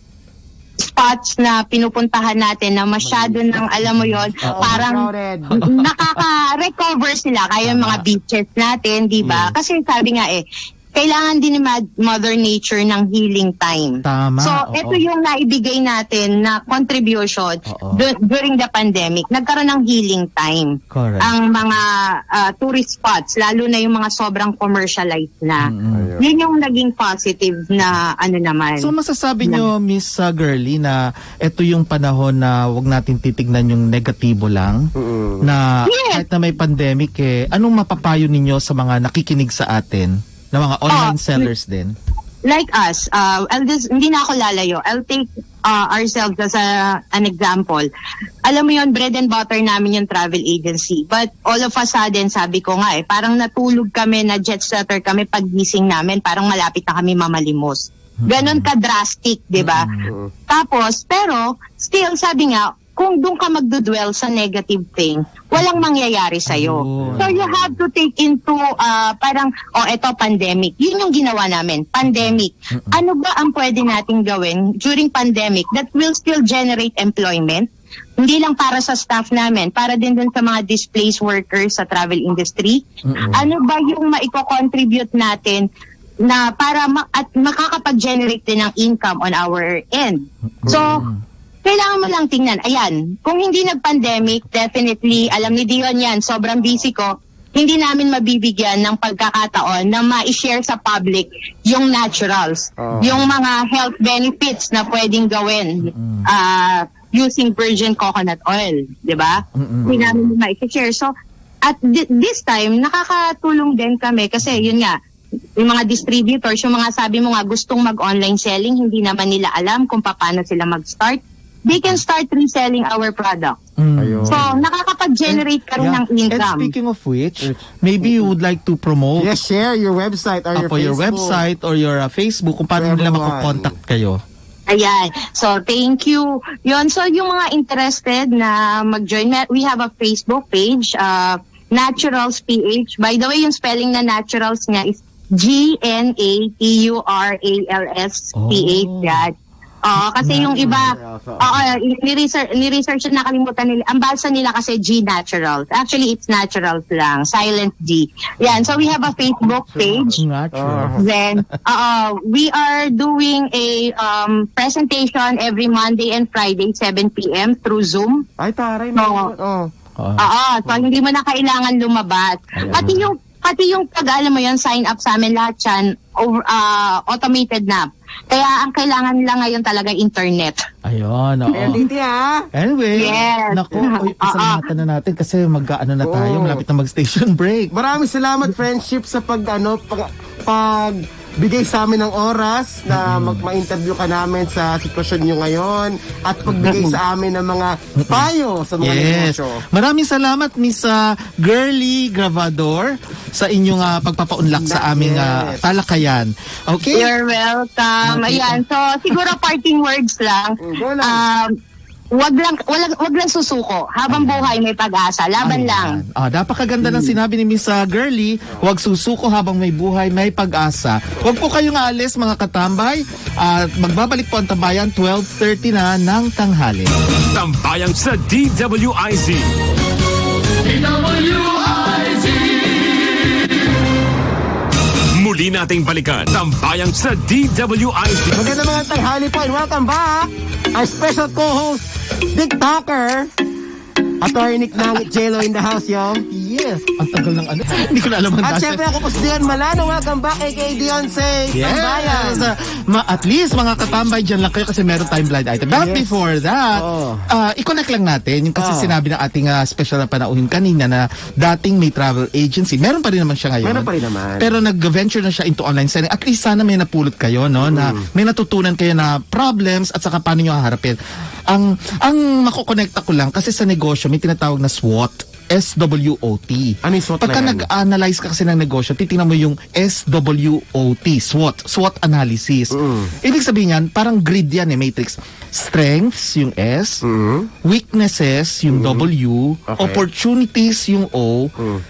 spots na pinupuntahan natin na masyado ng alam mo yon parang crowded. nakaka-recover sila kaya yung mga beaches natin, di ba? Kasi sabi nga eh, kailangan din ni Ma- Mother Nature ng healing time. Tama. So, oo. ito yung naibigay natin na contribution Oo. du- during the pandemic. Nagkaroon ng healing time. Correct. Ang mga ah, tourist spots, lalo na yung mga sobrang commercialized na. Mm-mm. Yun yung naging positive na ano naman. So masasabi nyo, Miss uh, Girlie, na ito yung panahon na wag natin titignan yung negatibo lang, na Yes. kahit na may pandemic, eh, anong mapapayo ninyo sa mga nakikinig sa atin, na mga online Oh, sellers din? Like us, uh, I'll just, hindi na ako lalayo. I'll take uh, ourselves as a, an example. Alam mo yon, bread and butter namin yung travel agency. But all of a sudden, sabi ko nga eh, parang natulog kami, na jet setter kami paggising namin, parang malapit na kami mamalimos. Ganon ka-drastic, di ba? Tapos, pero, still, sabi nga, kung doon ka magdudwell sa negative thing, walang mangyayari sa'yo. Oh. So you have to take into, uh, parang, oh, eto, pandemic. Yun yung ginawa namin, pandemic. Ano ba ang pwede nating gawin during pandemic that will still generate employment? Hindi lang para sa staff namin, para din dun sa mga displaced workers sa travel industry. Mm-mm. Ano ba yung maiko-contribute natin na para ma- at makakapag-generate din ng income on our end? So, kailangan mo lang tingnan. Ayan, kung hindi nag-pandemic, definitely, alam ni Dion yan, sobrang busy ko, hindi namin mabibigyan ng pagkakataon na ma-share sa public yung naturals, Oh. yung mga health benefits na pwedeng gawin uh, using virgin coconut oil, di ba? Hindi namin ma-share. So, at di- this time, nakakatulong din kami kasi yun nga, yung mga distributors, yung mga sabi mo nga gustong mag-online selling, hindi naman nila alam kung paano sila mag-start. They can start reselling our product. Ayun. So, nakakapag-generate ka rin Yeah. ng income. And speaking of which, maybe you would like to promote Yes, share your website or uh, your for your Facebook. website or your uh, Facebook kung paano For nila everyone. makakontakt kayo. Ayan. So, thank you. Yun. So, yung mga interested na mag-join, we have a Facebook page, uh, Naturals P H. By the way, yung spelling na Naturals niya is G N A T U R A L S P H. Oh. Yan. Oo, kasi yung iba, oo, ni-research, ni-research na nakalimutan nila. Ang basa nila kasi G Naturals. Actually, it's Naturals lang. Silent G. Yan. So, we have a Facebook page. Natural. Then, uh, we are doing a um, presentation every Monday and Friday, seven p.m. through Zoom. Ay, taray. Oo. Oh. Ah. Oo, so hindi mo na kailangan lumabas. Pati yung, pati yung pag, alam mo yun, sign up sa amin, lahat yan, over, uh, automated na. Kaya ang kailangan nila ngayon talaga internet. Ayun, oo. Ayan, Titi, ha? Anyway, Yes. naku, oy, pasalamatan na natin kasi mag-ano na tayo, Oo. malapit na mag-station break. Maraming salamat, friendship, sa pag, ano, pag, pag bigay sa amin ng oras na mag ma-interview ka namin sa sitwasyon nyo ngayon at pagbigay sa amin ng mga payo sa mga Yes. negosyo. Maraming salamat, Miss uh, Girly Gravador, sa inyong uh, pagpapaunlak sa aming uh, Yes. talakayan. Okay? You're welcome. Okay. Ayan, so siguro parting words lang. Mm, go lang. Um, wag lang, wag, wag lang susuko. Habang buhay may pag-asa. Laban lang. Ah, napakaganda ng sinabi ni Miss uh, Girly, huwag susuko habang may buhay, may pag-asa. Huwag po kayong aalis, mga katambay. At magbabalik po ang tambayan twelve thirty na ng tanghali. Tambayan sa D W I Z. Muli nating balikan. Tambayan sa D W I Z. Magandang mga tanghali po and welcome back. Our special co-host, Dick Tucker. Attorney Nick Nangit J-Lo in the house, yo. Yes. Ang tagal ng ano. Hindi ko na alam ang At dasa. syempre ako po si Dion Malano. Welcome back, a k a. Dion Say. Tambayan. Yes. Uh, ma- at least mga katambay dyan lang kayo kasi meron tayong blind item. But Yes. before that, Oh. uh, i-connect lang natin yung kasi Oh. sinabi ng ating uh, special na panauhin kanina na dating may travel agency. Meron pa rin naman siya ngayon. Meron pa rin naman. Pero nag-venture na siya into online selling. At least sana may napulot kayo, no? Na may natutunan kayo na problems at saka paano nyo haharapin. Ang ang makokonekta ko lang kasi sa negosyo may tinatawag na SWOT. S W O T. Ano yung SWOT Pagka na yan? nag-analyze ka kasi ng negosyo, titingnan mo yung S W O T, SWOT, SWOT analysis. Ibig sabihin yan, parang grid yan eh, matrix. Strengths, yung S, weaknesses, yung W, Okay. opportunities, yung O,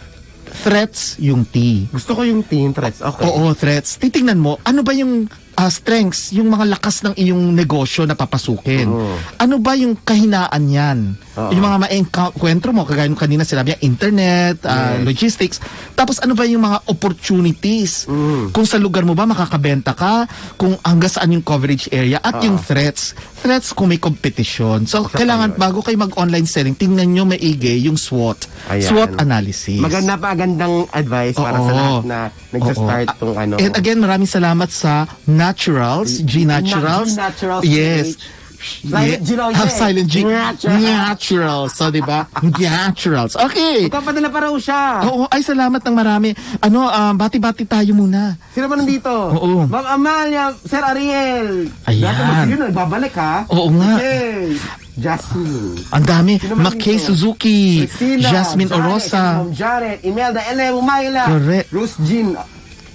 threats, yung T. Gusto ko yung team threats. Okay. Oo, threats. Titingnan mo, ano ba yung ah, strengths, yung mga lakas ng iyong negosyo na papasukin? Oo. Ano ba yung kahinaan yan? Oo. Yung mga ma-encounter mo, kagaya nung kanina sinabi niya, internet, ah, logistics. Tapos ano ba yung mga opportunities? Kung sa lugar mo ba makakabenta ka? Kung hanggang saan yung coverage area? At yung threats. Threats kung may competition. So, Isa pa kailangan yun. bago kayo mag-online selling, tingnan nyo maigi yung SWOT. Ayan. SWOT analysis. Maganda pa, magandang advice para sa Oo. lahat na nagsa-start Oo. tong ano. And again, maraming salalat sa Naturals, G Naturals. G Naturals, Yes. Silent G lang Half siya eh. silent G. Naturals. Naturals. So, di ba? Naturals. Okay. Magpapadala pa raw siya. Oo, ay salamat ng marami. Ano, um, bati-bati tayo muna. Sino ba nandito? Oo. Ma'am Amalia, Sir Ariel. Ayan. Dati ba sino? Nagbabalik ha? Oo nga. Okay. Jasmine. Ang dami. Sino ba Mackay nandito? Suzuki, Christina, Jasmine Janet, Orosa. Ma'am Janet, Imelda, Ele, Umayla, Correct. Rose Jean,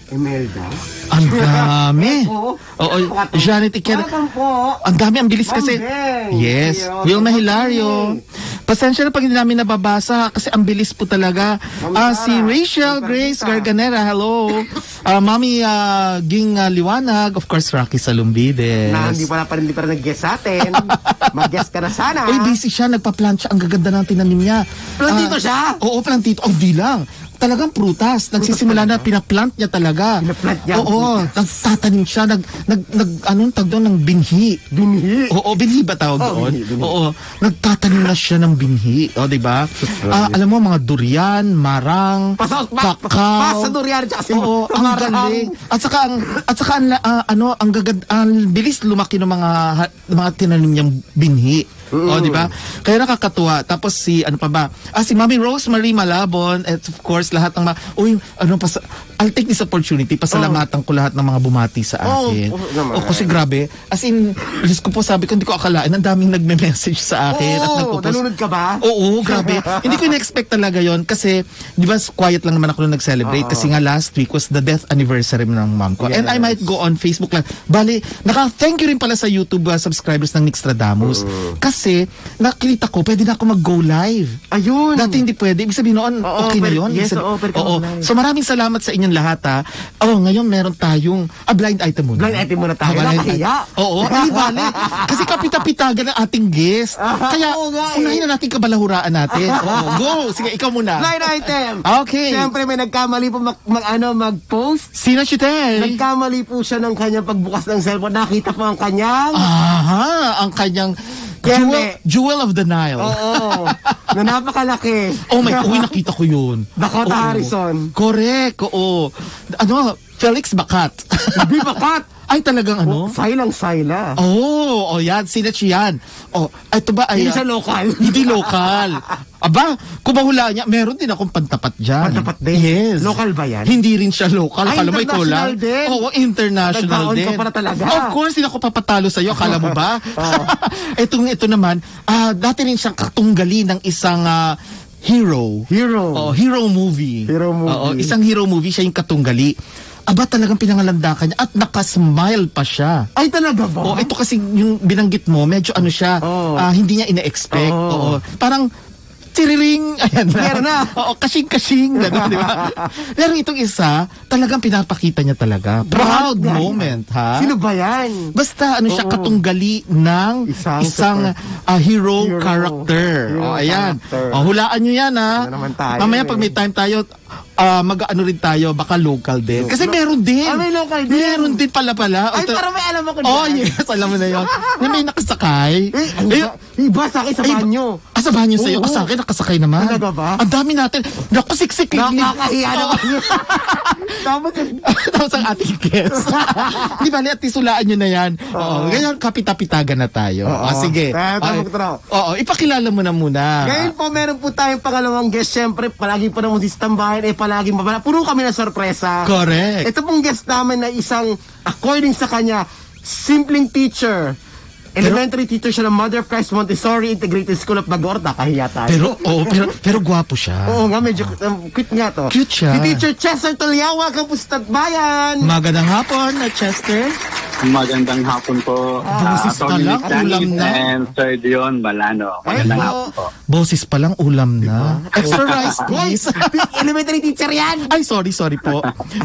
Imelda? Ang dami. Oo. Oo, Janet Iken. Welcome po. Ang dami, ang bilis kasi. Ma'am Beng. Yes. Ayun. Wilma Hilario. Pasensya na pag hindi namin nababasa kasi ang bilis po talaga. Ma'am Ah, Sara. si Rachel Ma'am Grace Perdita. Garganera, hello. Ah, Mami ah, Ging ah, Liwanag, of course Rocky Salumbides. Na hindi pa na pa hindi pa rin nag-guess sa atin. Mag-guess ka na sana. Uy, busy siya, nagpa-plant siya. Ang gaganda ng tinanim niya. Plantito Ah, siya? Oo, plantito. Ang di lang. Talagang prutas. Nagsisimula na, pinaplant niya talaga. Pinaplant niya ang Oo, nagtatanim siya. Nag, nag, nag, anong tag doon, ng binhi. Binhi. Oo, binhi ba tawag Oh, doon? binhi, binhi. Oo, nagtatanim na siya ng binhi. O, di ba? Ah, alam mo, mga durian, marang, Pasa, pa, kakao. pa, sa durian tsaka si Oo, ang Marang. galing. At saka ang at saka ang ah, ano, ang gagad ang bilis lumaki ng mga ha- mga tinanim niyang binhi. O, di ba? Kaya nakakatuwa. Tapos si ano pa ba? Ah, si Mami Rosemary Malabon at of course lahat ng mga uy, ano pa I'll take this opportunity pasalamatan ko lahat ng mga bumati sa Oo, akin. oo naman. O, kasi grabe. As in, Diyos ko po, sabi ko, hindi ko akalain. Ang daming nagme-message sa akin. at Oo, nagpo-post. nalunod ka ba? Oo, grabe. Hindi ko in-expect talaga yon kasi, di ba, quiet lang naman ako nung nag-celebrate kasi nga last week was the death anniversary ng mom ko. And I might go on Facebook lang. Bali, naka-thank you rin pala sa YouTube uh, subscribers ng Nixtradamus. Kasi, nakita ko, pwede na ako mag-go live. Ayun. Dati hindi pwede. Ibig sabihin noon, Oo, okay na pero- yun. yes, Ibig sabi- oo, pero oo. live. So maraming salamat sa inyong lahat ha. Oh, ngayon meron tayong ah, blind item muna. Blind item muna tayo. Ah, blind Nakahiya. item. Oo, ay bale. Kasi kapita-pitagan ng ating guest. Kaya, oo nga eh. unahin na natin kabalahuraan natin. Oo, go. Sige, ikaw muna. Line item. Okay. Siyempre may nagkamali po mag, mag ano mag-post. Sino si Tel? Nagkamali po siya ng kanyang pagbukas ng cellphone. Nakita po ang kanyang Aha, ang kanyang Keme. jewel, jewel of the Nile. Oo. na napakalaki. Oh my, uy, nakita ko yun. Dakota Oo. Harrison. Correct, oo. Ano, Felix Bacat. Hindi bakat. Ay, talagang ano? Silang sila. Oh, oh, yan, sila yan. Oh, ito ba ay... Hindi siya local. Hindi local. Aba, kung mahulaan niya, meron din akong pantapat dyan. Pantapat din? Yes. Local ba yan? Hindi rin siya local. Ay, Akala mo ikaw lang? international din? Oo, international Nagbaon din. ka pala talaga. Of course, hindi ako papatalo sa'yo. Akala mo ba? Oo. Itong ito naman, ah, dati rin siyang katunggali ng isang ah, hero. Hero. Oo, hero movie. Hero movie. Oo, isang hero movie, siya yung katunggali. Aba, talagang pinangalandakan niya at nakasmile pa siya. Ay, talaga ba? Oh, ito kasi yung binanggit mo, medyo ano siya, Oo. ah, hindi niya ina-expect. Oo. Oo. Parang tiriring, ayan na. Meron na. Oo, kasing-kasing, gano'n, di ba? Pero itong isa, talagang pinapakita niya talaga. Proud Bakit? moment, ha? Sino ba yan? Basta ano siya, Oo. katunggali ng Isang isang, super- ah, hero, Hero. character. Hero oh, ayan. character. Oh, hulaan nyo yan, ha? Ano naman tayo, Mamaya eh. pag may time tayo, ah, mag-ano rin tayo, baka local din. Kasi meron din. Ah, may local din. Meron din pala pala. Ay, Ito- parang may alam ako Oh, dyan. yes, alam mo na yun. Na may nakasakay. Eh, ano Eh, ba? Iba sa akin sa ay, banyo. Ah, sa banyo sa'yo. Oo. Ah, sa akin, nakasakay naman. Talaga ba? Ang dami natin. Naku, siksik. Nakakahiya naman yun. Tapos, Tapos ang ating guest. Di ba, at isulaan nyo na yan. Oo. Ngayon, kapitapitagan na tayo. Oo. Ah, sige. Tayo, tayo, Ay, magtraw. Oo, ipakilala mo na muna. ngayon po, meron po tayong pangalawang guest. Siyempre, palagi po naman si Tambayan, eh, palagi mabala. Puro kami na sorpresa. Correct. Ito pong guest namin na isang, according sa kanya, simpleng teacher. Elementary teacher siya ng Mother of Christ Montessori Integrated School of Bagorta. Kahiya tayo. Pero, oo, pero, pero gwapo siya. Oo nga, medyo um, cute nga to. Cute siya. Si Teacher Chester Tolyawa, kapusta bayan? Magandang hapon, na Chester. Magandang hapon po. Boses pa Attorney lang, Listanis ulam na. And Sir Dion Balano. Magandang Ay, hapon po. Boses pa lang, ulam na. Extra rice, please. Elementary teacher yan! Ay, sorry, sorry po.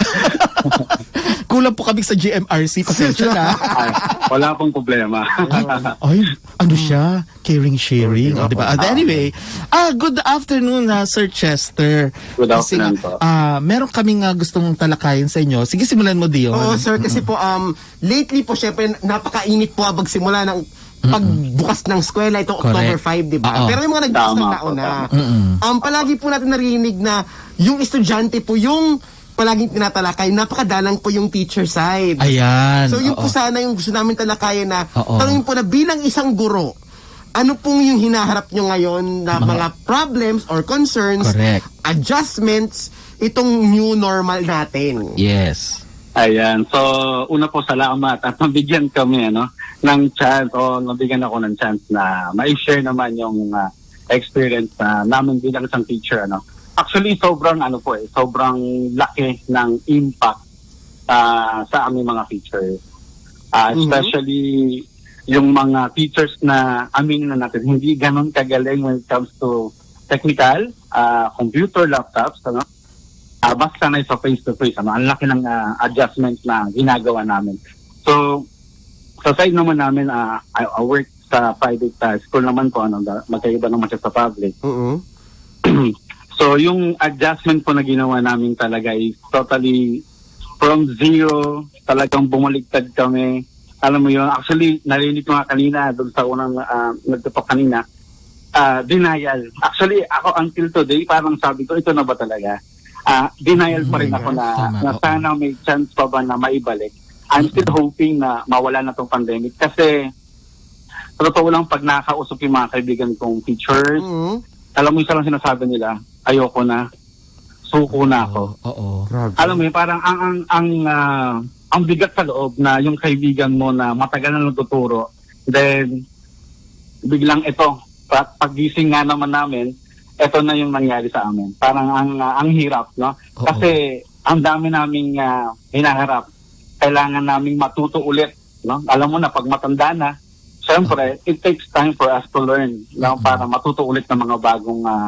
Kulang po kami sa G M R C. Pasensya na. Ay, wala pong problema. Ay, ano siya? Caring, sharing. Oh, diba? Uh, anyway, ah, good afternoon, uh, Sir Chester. Good Kasi afternoon nga, po. ah, meron kaming uh, gustong talakayin sa inyo. Sige, simulan mo, Dion. Oo, sir, kasi po, um, lately po, syempre, napakainit po abag simula ng pagbukas ng eskwela, itong October Correct. fifth, di ba? Oo. Pero yung mga nagbukas Tama ng po, taon na, Mm-mm. um, palagi po natin narinig na yung estudyante po, yung palaging tinatalakay, napakadalang po yung teacher side. Ayan. So yun oo. po sana yung gusto namin talakayan na Oo. tanongin po na bilang isang guro, ano pong yung hinaharap nyo ngayon na mga problems or concerns, Correct. adjustments, itong new normal natin? Yes. Ayan. So, una po salamat at nabigyan kami ano, ng chance o nabigyan ako ng chance na ma-share naman yung uh, experience na namin bilang isang teacher. Ano. Actually, sobrang ano po eh, sobrang laki ng impact ah, sa aming mga features. Ah, especially yung mga features na aminin na natin, hindi ganon kagaling when it comes to technical, ah, computer, laptops, ano? Ah, basta na sa face-to-face, ano? Ang laki ng ah, adjustment na ginagawa namin. So, sa side naman namin, ah, I, I work sa private uh, school naman po, ano, magkaiba naman siya sa public. Oo. So, yung adjustment po na ginawa namin talaga is totally from zero, talagang bumaliktad kami. Alam mo yun, actually, narinig ko nga kanina, doon sa unang uh, nagtutok kanina, uh, denial. Actually, ako until today, parang sabi ko, ito na ba talaga? Uh, denial pa rin ako na, na sana may chance pa ba na maibalik. I'm still hoping na mawala na tong pandemic kasi sa totoo lang, pag nakakausap yung mga kaibigan kong teachers, Mm-hmm. alam mo, isa lang sinasabi nila, ayoko na, suko na ako. Oo. Alam mo yun, parang ang ang ang, ah, ang bigat sa loob na yung kaibigan mo na matagal na nagtuturo, then biglang ito, pag pagising nga naman namin, ito na yung nangyari sa amin. Parang ang ah, ang hirap, no? Oo. Kasi ang dami naming ah, hinaharap. Kailangan naming matuto ulit, no? Alam mo na, pag matanda na, siyempre, it takes time for us to learn, no? Para matuto ulit ng mga bagong ah,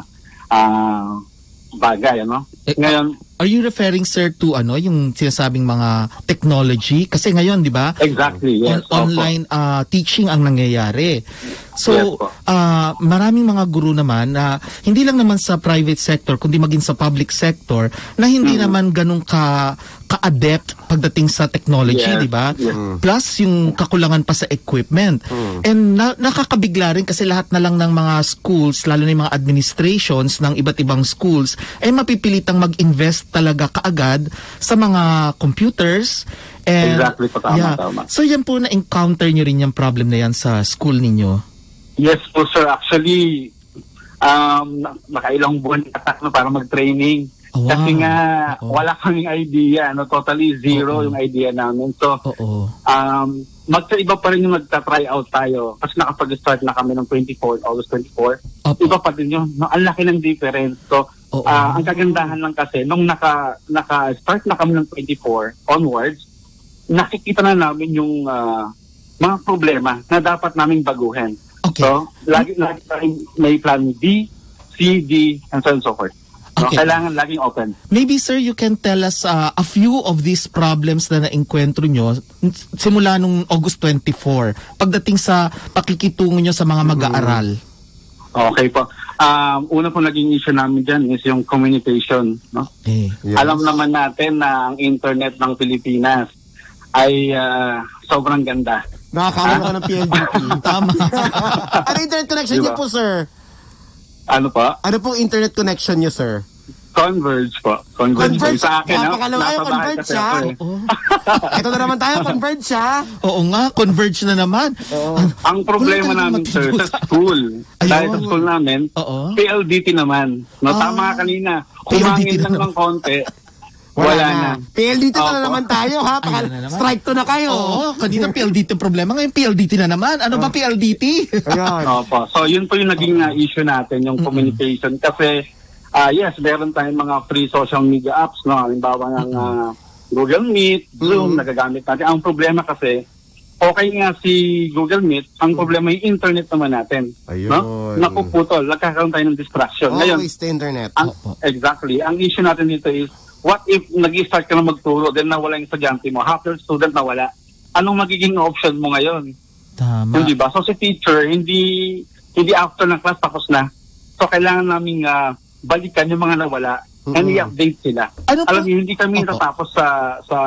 ah, bagay, ano? Eh, Ngayon, Are you referring, sir, to ano, yung sinasabing mga technology? Kasi ngayon, di ba? exactly, yes. On- online ah, teaching ang nangyayari. So, Yes po. ah, maraming mga guru naman na hindi lang naman sa private sector, kundi maging sa public sector, na hindi naman ganun ka ka-adept pagdating sa technology, Yes, di ba? yes. Plus, yung kakulangan pa sa equipment. And na- nakakabigla rin kasi lahat na lang ng mga schools, lalo na yung mga administrations ng iba't ibang schools, ay mapipilitang mag-invest talaga kaagad sa mga computers. And, Exactly po, tama, yeah. tama. So yan po na-encounter nyo rin yung problem na yan sa school ninyo? Yes po, sir. Actually, um, na- nakailang buwan atak na para mag-training. Oh, wow. Kasi nga, Oo. wala kaming idea. No? Totally zero Oo. yung idea namin. So, Oo. um, magkaiba pa rin yung nagta-try out tayo. Kasi nakapag-start na kami ng twenty-fourth, August twenty-fourth. Opo. Iba pa din yun. No? Ang laki ng difference. So, Oo. ah, ang kagandahan lang kasi, nung naka, naka-start na kami ng twenty-four onwards, nakikita na namin yung ah, mga problema na dapat naming baguhin. Okay. So, lagi, lagi tayong may plan B, C, D, and so on and so forth. No? Okay. Kailangan laging open. Maybe, sir, you can tell us uh, a few of these problems na naengkwentro nyo n- simula nung August twenty-fourth, pagdating sa pakikitungo nyo sa mga mag-aaral. Okay po. Um, una po naging issue namin dyan is yung communication. No? Okay. Yes. Alam naman natin na ang internet ng Pilipinas ay ah, sobrang ganda. Nakakaroon ako ng P L D T. Tama. Ano internet connection niyo Diba? po, sir? Ano po? Ano pong internet connection niyo, sir? Converge po. Converge, Converge? po. Sa akin, no? Napakalawa kayo, Nasa bahay Converge, kasi ha? ako, eh. Oo. Ito na naman tayo, converge siya. Oo nga, converge na naman. Ang problema Wala namin, talagang sir, matindog. sa school. Ayun. Dahil sa school namin, Oo. P L D T naman. No, Ah. tama ka kanina. P L D T Kumangin lang na ng konti. Wala, na. P L D T na Opo. naman tayo, ha? Paka, Ayun na naman. strike to na kayo. Oo, kanina P L D T ang problema, ngayon P L D T na naman. Ano ba P L D T? Ayan. Opo. So, yun po yung naging uh, issue natin, yung communication. Kasi, ah yes, meron tayong mga free social media apps, no? Halimbawa ng ah, Google Meet, Zoom, nagagamit natin. Ang problema kasi, okay nga si Google Meet, ang problema yung internet naman natin. Ayun. No? Napuputol, nagkakaroon tayo ng distraction. Ngayon, Always the internet. ang, Opo. exactly. Ang issue natin dito is, what if nag-start ka na magturo, then nawala yung estudyante mo, half your student nawala, anong magiging option mo ngayon? Tama. Hindi ba? So si teacher, hindi hindi after ng class tapos na. So kailangan naming ah, balikan yung mga nawala and i-update sila. Ano Alam po? niyo, hindi kami Opo. natatapos sa sa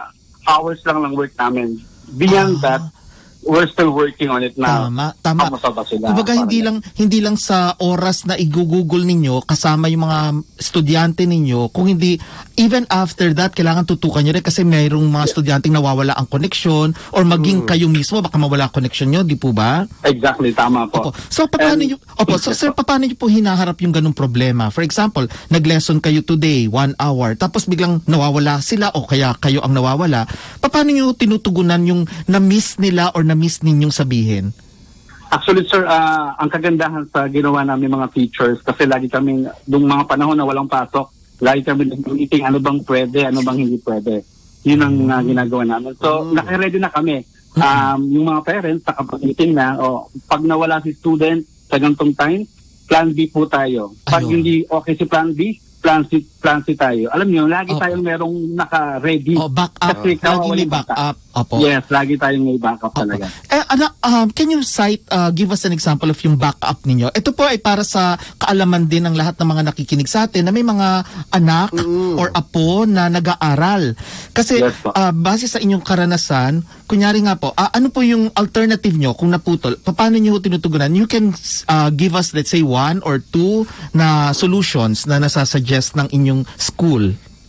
hours lang ng work namin. Beyond Ah. that, we're still working on it now. Tama, tama. Kamusta ba sila? Kumbaga hindi Parang- lang hindi lang sa oras na igugugol ninyo kasama yung mga estudyante ninyo, kung hindi even after that kailangan tutukan niyo rin kasi mayroong mga estudyanteng nawawala ang connection or maging kayo mismo baka mawala ang connection niyo, di po ba? Exactly, tama po. Opo. So paano And- niyo Opo, so sir, paano niyo po hinaharap yung ganung problema? For example, nag-lesson kayo today, one hour, tapos biglang nawawala sila o kaya kayo ang nawawala. Paano niyo tinutugunan yung na-miss nila or na-miss ninyong sabihin? Actually, sir, ah, ang kagandahan sa ginawa namin mga teachers, kasi lagi kaming, nung mga panahon na walang pasok, lagi kami nag-meeting ano bang pwede, ano bang hindi pwede. Yun ang uh, ginagawa namin. So, mm. naka-ready na kami. Um, yung mga parents, nakapag-meeting na, o pag nawala si student sa ganitong time, plan B po tayo. Pag Ayun. hindi okay si plan B, plan C, plan C tayo. Alam niyo, lagi Opo. tayong merong naka-ready. Oh, back up. Kasi Lagi kawawa may yung back bata. up. Opo. Yes, lagi tayong may backup talaga. Eh, ano, um, can you cite, uh, give us an example of yung backup ninyo? Ito po ay para sa kaalaman din ng lahat ng mga nakikinig sa atin na may mga anak Mm. or apo na nag-aaral. Kasi Yes, po. uh, base sa inyong karanasan, kunyari nga po, uh, ano po yung alternative nyo kung naputol? Paano nyo tinutugunan? You can uh, give us, let's say, one or two na solutions na nasasuggest ng inyong school.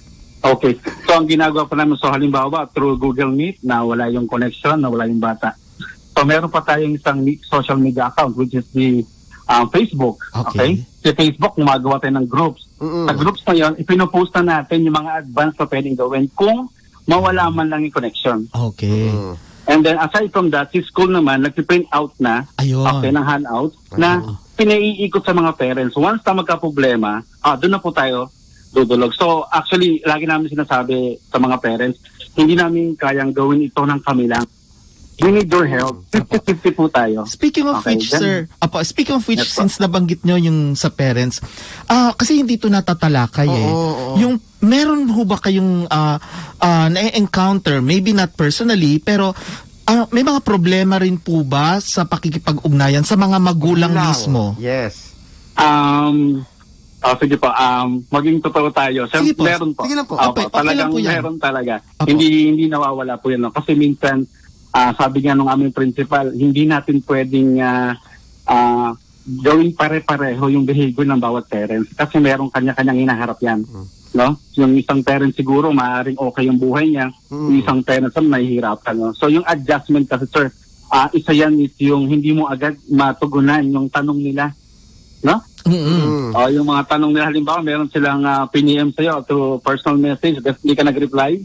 Okay. So, ang ginagawa pa namin, so halimbawa, through Google Meet, na wala yung connection, na wala yung bata. So, meron pa tayong isang social media account, which is the uh, Facebook. Okay. Okay? Sa Facebook, gumagawa tayo ng groups. Mm-mm. Sa groups na yun, ipinopost na natin yung mga advanced na pwedeng gawin kung mawala man lang yung connection. Okay. Mm. And then, aside from that, si school naman, nag-print out na, Ayun. okay, ng handout, na pinaiikot sa mga parents. Once na magka-problema, ah, doon na po tayo dudulog. So, actually, lagi namin sinasabi sa mga parents, hindi namin kayang gawin ito ng kami lang. We need your help. fifty-fifty po tayo. Speaking of Okay, which, then- sir, apo, speaking of which, Yes, po. since nabanggit nyo yung sa parents, ah kasi hindi ito natatalakay eh. Oo, oo. Yung, meron ho ba kayong ah ah, na-encounter, maybe not personally, pero ah, may mga problema rin po ba sa pakikipag-ugnayan sa mga magulang Lang. mismo? Yes. Um, oh, sige po, um, maging totoo tayo. Sir, Sige po. meron po. Sige lang po. Opo, Okay, okay lang talagang po yan. meron talaga. Opo. Hindi hindi nawawala po yan. No? Kasi minsan, ah, sabi nga nung aming principal, hindi natin pwedeng ah, ah, gawin pare-pareho yung behavior ng bawat parents. Kasi meron kanya-kanyang hinaharap yan. No? Yung isang parent siguro, maaaring okay yung buhay niya. Yung isang parent naman, nahihirapan. No? So yung adjustment kasi, sir, ah, isa yan is yung hindi mo agad matugunan yung tanong nila. No? Mm-mm. O yung mga tanong nila, halimbawa, meron silang uh, P M sa'yo through personal message, but hindi ka nag-reply.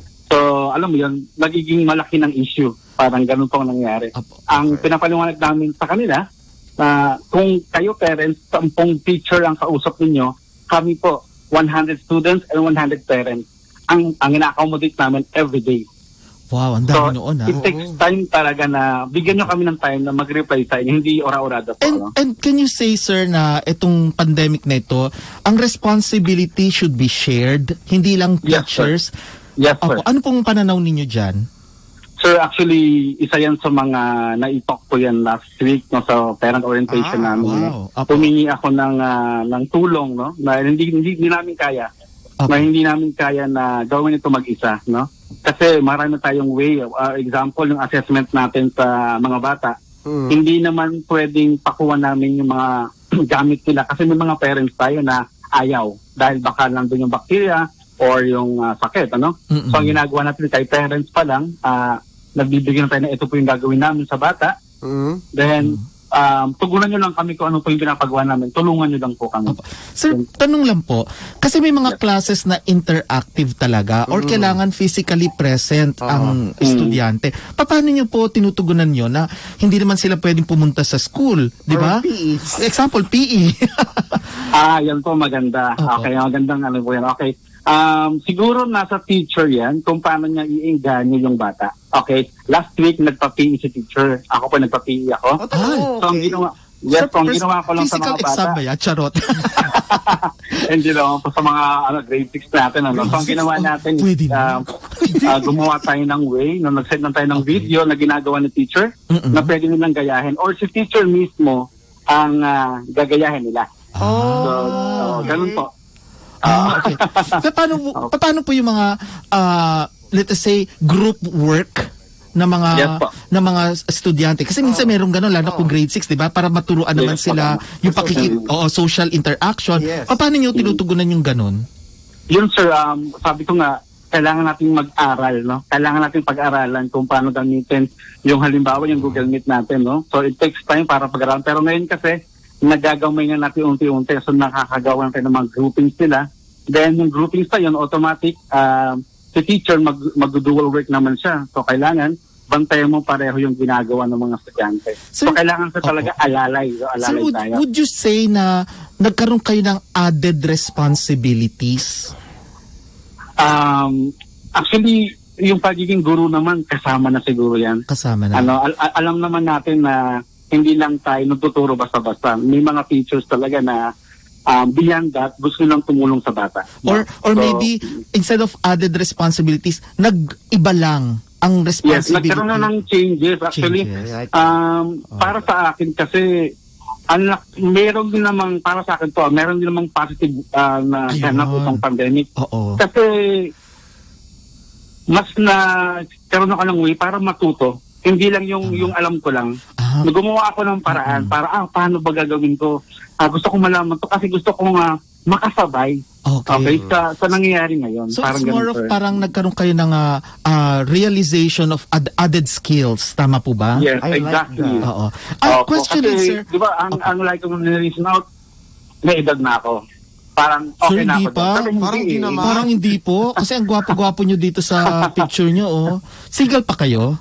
So, alam mo yun, nagiging malaki ng issue. Parang ganun pong nangyari. Apo. Ang pinapaliwanag namin sa kanila, na kung kayo parents, sampung teacher ang kausap ninyo, kami po, one hundred students and one hundred parents. Ang, ang ina-accommodate namin every day. Wow, ang So, dami noon ha. it takes time talaga na bigyan nyo kami ng time na mag-reply sa inyo, hindi ora-orada po. And, no? and can you say, sir, na itong pandemic na ito, ang responsibility should be shared, hindi lang Yes, sir. teachers? Yes, sir. Opo, ano pong pananaw ninyo dyan? Sir, actually, isa yan sa mga naitalk ko yan last week no, sa parent orientation Ah, namin. wow. no. Apo. Humingi ako ng, ah, ng tulong, no? Na hindi, hindi, hindi namin kaya. Apo. Na hindi namin kaya na gawin ito mag-isa, no? Kasi marami tayong way. Uh, example, yung assessment natin sa mga bata. Mm. Hindi naman pwedeng pakuha namin yung mga gamit nila. Kasi may mga parents tayo na ayaw. Dahil baka nandun yung bacteria or yung ah, sakit, ano? Mm-mm. So, ang ginagawa natin kay parents pa lang, ah, nagbibigyan tayo na ito po yung gagawin namin sa bata. Mm. Then, um, tugunan nyo lang kami kung ano po yung pinapagawa namin. Tulungan nyo lang po kami. Opo. Sir, tanong lang po, kasi may mga classes na interactive talaga or kailangan physically present ang estudyante. Paano nyo po tinutugunan nyo na hindi naman sila pwedeng pumunta sa school, di ba? Or P E. Example, P E. Ah, yan po maganda. Opo. Okay, magandang ano po yan. Okay. Um, siguro nasa teacher yan kung paano niya i-engganyo yung bata. Okay. Last week, nagpa-P E si teacher. Ako po nagpa-P E ako. Oh, talaga, So, ang okay. ginawa, yes, po, ang ginawa ko lang sa Physical mga exam bata. ba yan? Charot. Hindi naman po sa mga ano, grade six natin. Ano. So, ang ginawa natin, Pwede na. um, uh, gumawa tayo ng way, no, nag-set na tayo ng video na ginagawa ni teacher Mm-mm. na pwede nilang gayahin. Or si teacher mismo ang ah, gagayahin nila. So, Ah. so, ganun po. Ah, okay. So, paano, po- paano po yung mga, ah, let us say, group work na mga Yes po. na mga estudyante? Kasi minsan merong gano'n, lalo kung grade six, di ba? Para maturuan naman Yes po. sila yung pakikip, oo, social interaction. Yes. Paano nyo tinutugunan yung gano'n? Yun sir, um, sabi ko nga, kailangan nating mag-aral, no? Kailangan nating pag-aralan kung paano gamitin yung halimbawa yung Google Meet natin, no? So it takes time para pag-aralan. Pero ngayon kasi, nagagamay nga natin unti-unti. So nakakagawa natin ng mga groupings nila. Then yung groupings na yun, automatic, um, si teacher mag, mag-dual work naman siya. So kailangan, bantayan mo pareho yung ginagawa ng mga estudyante. So, Sir, kailangan sa talaga alalay. So, alalay Sir, would, tayo. would you say na nagkaroon kayo ng added responsibilities? Um, actually, yung pagiging guro naman, kasama na siguro yan. Kasama na. Ano, al- al- alam naman natin na hindi lang tayo nagtuturo basta-basta. May mga teachers talaga na um, beyond that, gusto nilang tumulong sa bata. Or or So, maybe instead of added responsibilities, nag-iba lang ang yes, responsibility. nagkaroon na ng changes. Actually, Changes. um, para sa akin kasi, anak, meron din namang, para sa akin to, meron din namang positive uh, na Ayun. ganap itong pandemic. Oo. Kasi, mas na, karoon ako ng way para matuto. Hindi lang yung yung alam ko lang. Ah, Gumawa ako ng paraan para, ah, paano ba gagawin ko? Ah, gusto ko malaman to kasi gusto ko nga makasabay. okay. Okay, sa, sa nangyayari ngayon. So parang it's more ganun, of sir. parang nagkaroon kayo ng ah, ah, realization of ad- added skills. Tama po ba? Yes, I like exactly. that. Oo. Ang Opo, question kasi, din, sir. di ba, ang, ang like kong nire-reason out, may edad na ako. Parang okay Sir, na hindi ako. pa. doon. Pero Parang hindi eh. naman. Parang hindi po. Kasi ang gwapo-gwapo nyo dito sa picture nyo, oh. Single pa kayo?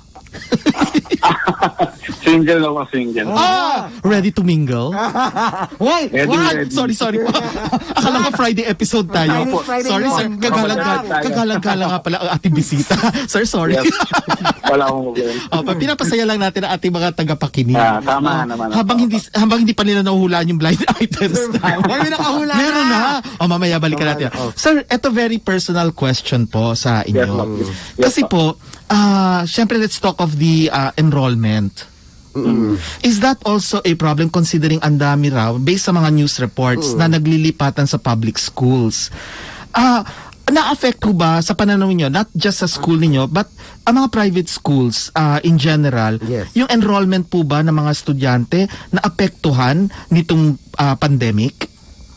Single ako, single. Ah! Ready to mingle? Why? Ready, What? ready. Sorry, sorry po. Akala ko Friday episode tayo. Friday, Friday Sorry, yun. sir. Kagalang, Friday tayo. kagalang-galang nga pala ang ating bisita. Sir, sorry. Yes. Wala akong problema. Oh, pa- pinapasaya lang natin ang ating mga tagapakinig. Ah, tama Oh, naman. Habang hindi habang hindi pa nila nahuhulaan yung blind items. May nakahula na. Meron na. O mamaya balikan natin. Oh. Sir, ito very personal question po sa inyo. Yes, ma'am. Yes, Kasi ma'am. po, ah, syempre let's talk of the ah, enrollment. Is that also a problem considering ang dami raw based sa mga news reports na naglilipatan sa public schools? Ah, na-affect ko ba sa pananaw niyo, not just sa school niyo, but ang mga private schools ah, in general, Yes. yung enrollment po ba ng mga estudyante na apektuhan nitong ah, pandemic?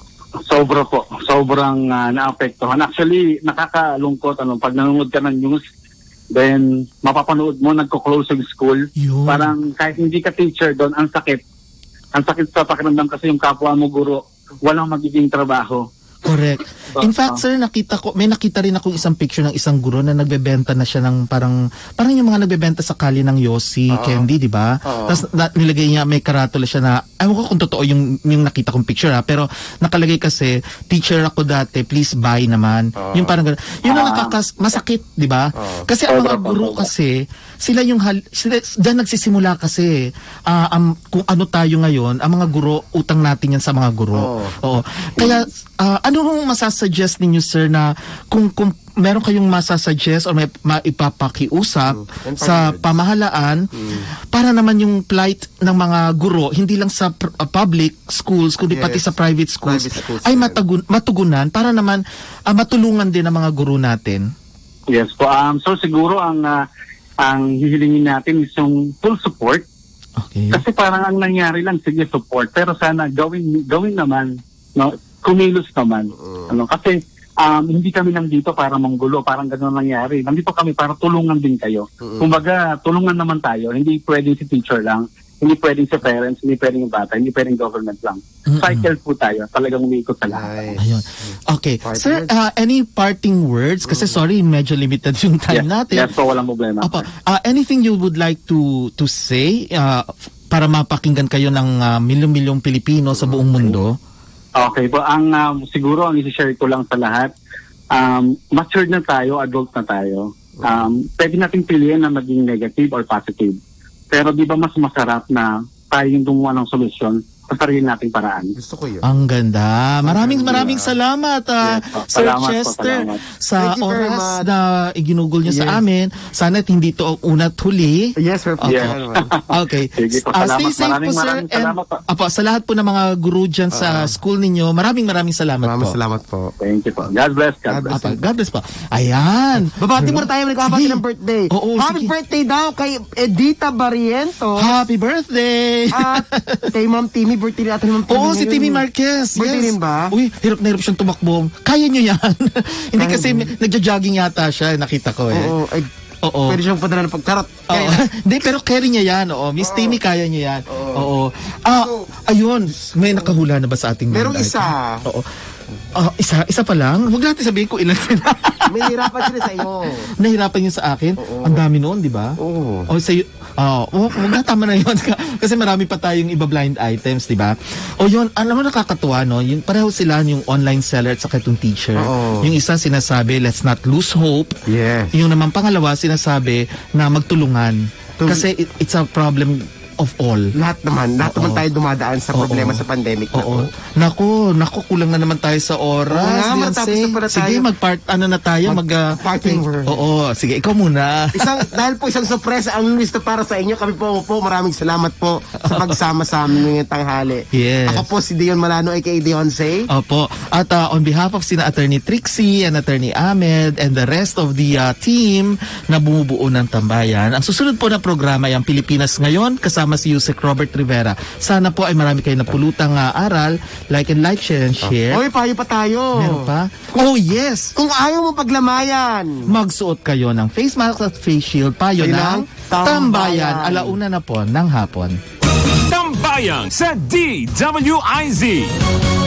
Sobra po. Sobrang uh, naapektuhan. Actually, nakakalungkot. Ano, pag nanonood ka ng news, then mapapanood mo, nagko-close yung school. Yun. Parang kahit hindi ka teacher doon, ang sakit. Ang sakit sa pakiramdam kasi yung kapwa mo guro, walang magiging trabaho. Correct. In fact, sir, nakita ko, may nakita rin akong isang picture ng isang guro na nagbebenta na siya ng parang, parang yung mga nagbebenta sa kali ng Yossi candy, di ba? Tapos na, nilagay niya, may karatula siya na, ayaw ko kung totoo yung, yung nakita kong picture ha, pero nakalagay kasi, teacher ako dati, please buy naman. Yung parang gano'n. Yun ang nakakas, masakit, di ba? Kasi ang mga Sobra po, guro sobra. kasi, sila yung, hal, sila, dyan nagsisimula kasi, ah, am- kung ano tayo ngayon, ang mga guro, utang natin yan sa mga guro. Oo. Kaya, ah, ano hong masasuggest ninyo, sir, na kung, kung meron kayong masasuggest or may maipapakiusap sa pamahalaan para naman yung plight ng mga guro, hindi lang sa pr- uh, public schools, kundi Yes. pati sa private schools, Private schools ay din. matagun- matugunan para naman ah, matulungan din ang mga guro natin. Yes po. Um, so siguro ang uh, ang hihilingin natin is yung full support. Okay. Kasi parang ang nangyari lang, sige support. Pero sana gawin gawin naman, no, kumilos naman. Ano, kasi um, hindi kami nandito para manggulo, parang gano'n nangyari. Nandito kami para tulungan din kayo. Kumbaga, tulungan naman tayo. Hindi pwedeng si teacher lang, hindi pwedeng si parents, hindi pwedeng yung bata, hindi pwedeng government lang. Cycle po tayo. Talagang umiikot sa lahat. Ayun. Okay. Parting Sir, words? ah, any parting words? Kasi sorry, medyo limited yung time Yes, natin. yes po, walang problema. Opo. Ah, anything you would like to to say ah, f- para mapakinggan kayo ng ah, milyong-milyong Pilipino sa buong mundo? Okay po, ang um, siguro ang isi-share ko lang sa lahat, um, matured na tayo, adult na tayo. Um, pwede nating piliin na maging negative or positive. Pero di ba mas masarap na tayo yung gumawa ng solusyon sa sarili nating paraan? Gusto ko yun. Ang ganda. Maraming maraming salamat, ah, Yes, po. Sir Salamat po, Chester, salamat. sa Thank you very oras much. na iginugol niyo Yes. sa amin. Sana't hindi to ang una't huli. Yes, sir. Okay. Yes. Okay. Sige po, Ah, salamat. stay safe Maraming po, sir. maraming salamat po. Apo, sa lahat po ng mga guru dyan sa school ninyo, maraming maraming salamat Maraming po. salamat po. Thank you po. God bless. God bless. Apa, God bless po. Ayan. Babati muna tayo, nagkabati Sige. ng birthday. Oo, Happy sige. birthday daw kay Edita Barrientos. Happy birthday! At kay Ma'am Timmy, birthday natin ni Ma'am Timmy. Oo, si ngayon. Timmy Marquez. Birthday Yes. rin ba? Uy, hirap na hirap siyang tumakbo. Kaya niyo yan. Hindi Kaya kasi din. may- nagja-jogging yata siya, nakita ko eh. Oo, ay, Oo. pwede siyang padala ng pagkarot. Oo. Hindi, pero carry niya yan. Oo. Miss Timmy, kaya niya yan. Oo. Ah, ayun. May nakahula na ba sa ating Merong blind isa. item? Oo. Ah, isa, isa pa lang? Huwag natin sabihin kung ilan sila. May hirapan sila sa'yo. Nahirapan yun sa akin. Ang dami noon, di ba? Oo. O sa'yo, oh, oh, wag na, tama na yun. Kasi marami pa tayong iba blind items, di ba? O yun, alam mo nakakatuwa, no? Yung, pareho sila yung online seller at saka itong teacher. Oo. Yung isa sinasabi, let's not lose hope. Yes. Yung naman pangalawa, sinasabi na magtulungan. Tul- Kasi it, it's a problem of all. Lahat naman, lahat Oo. naman tayo dumadaan sa Oo. problema sa pandemic na Oo. to. Naku, naku, kulang na naman tayo sa oras. Oo nga, Beyonce. matapos na pala tayo. Sige, mag-part, ano na tayo, mag... Mag- ah, parting word. Oo, sige, ikaw muna. Isang, dahil po isang sorpresa ang lista para sa inyo. Kami po po, maraming salamat po sa pagsama sa amin ngayong tanghali. Yes. Ako po si Dion Malano, aka Dionce. Opo. At uh, on behalf of sina Attorney Trixie and Attorney Ahmed and the rest of the uh, team na bumubuo ng Tambayan, ang susunod po na programa ay ang Pilipinas Ngayon kasama si Yusek Robert Rivera. Sana po ay marami kayo napulutang uh, aral. Like and like, share and share. Hoy, payo pa tayo. Meron pa? Oh, yes! Kung ayaw mo paglamayan, Magsuot kayo ng face mask at face shield. Payo Ayun ng lang, Tambayan. Tambayan. Alauna na po ng hapon. Tambayan sa D W I Z.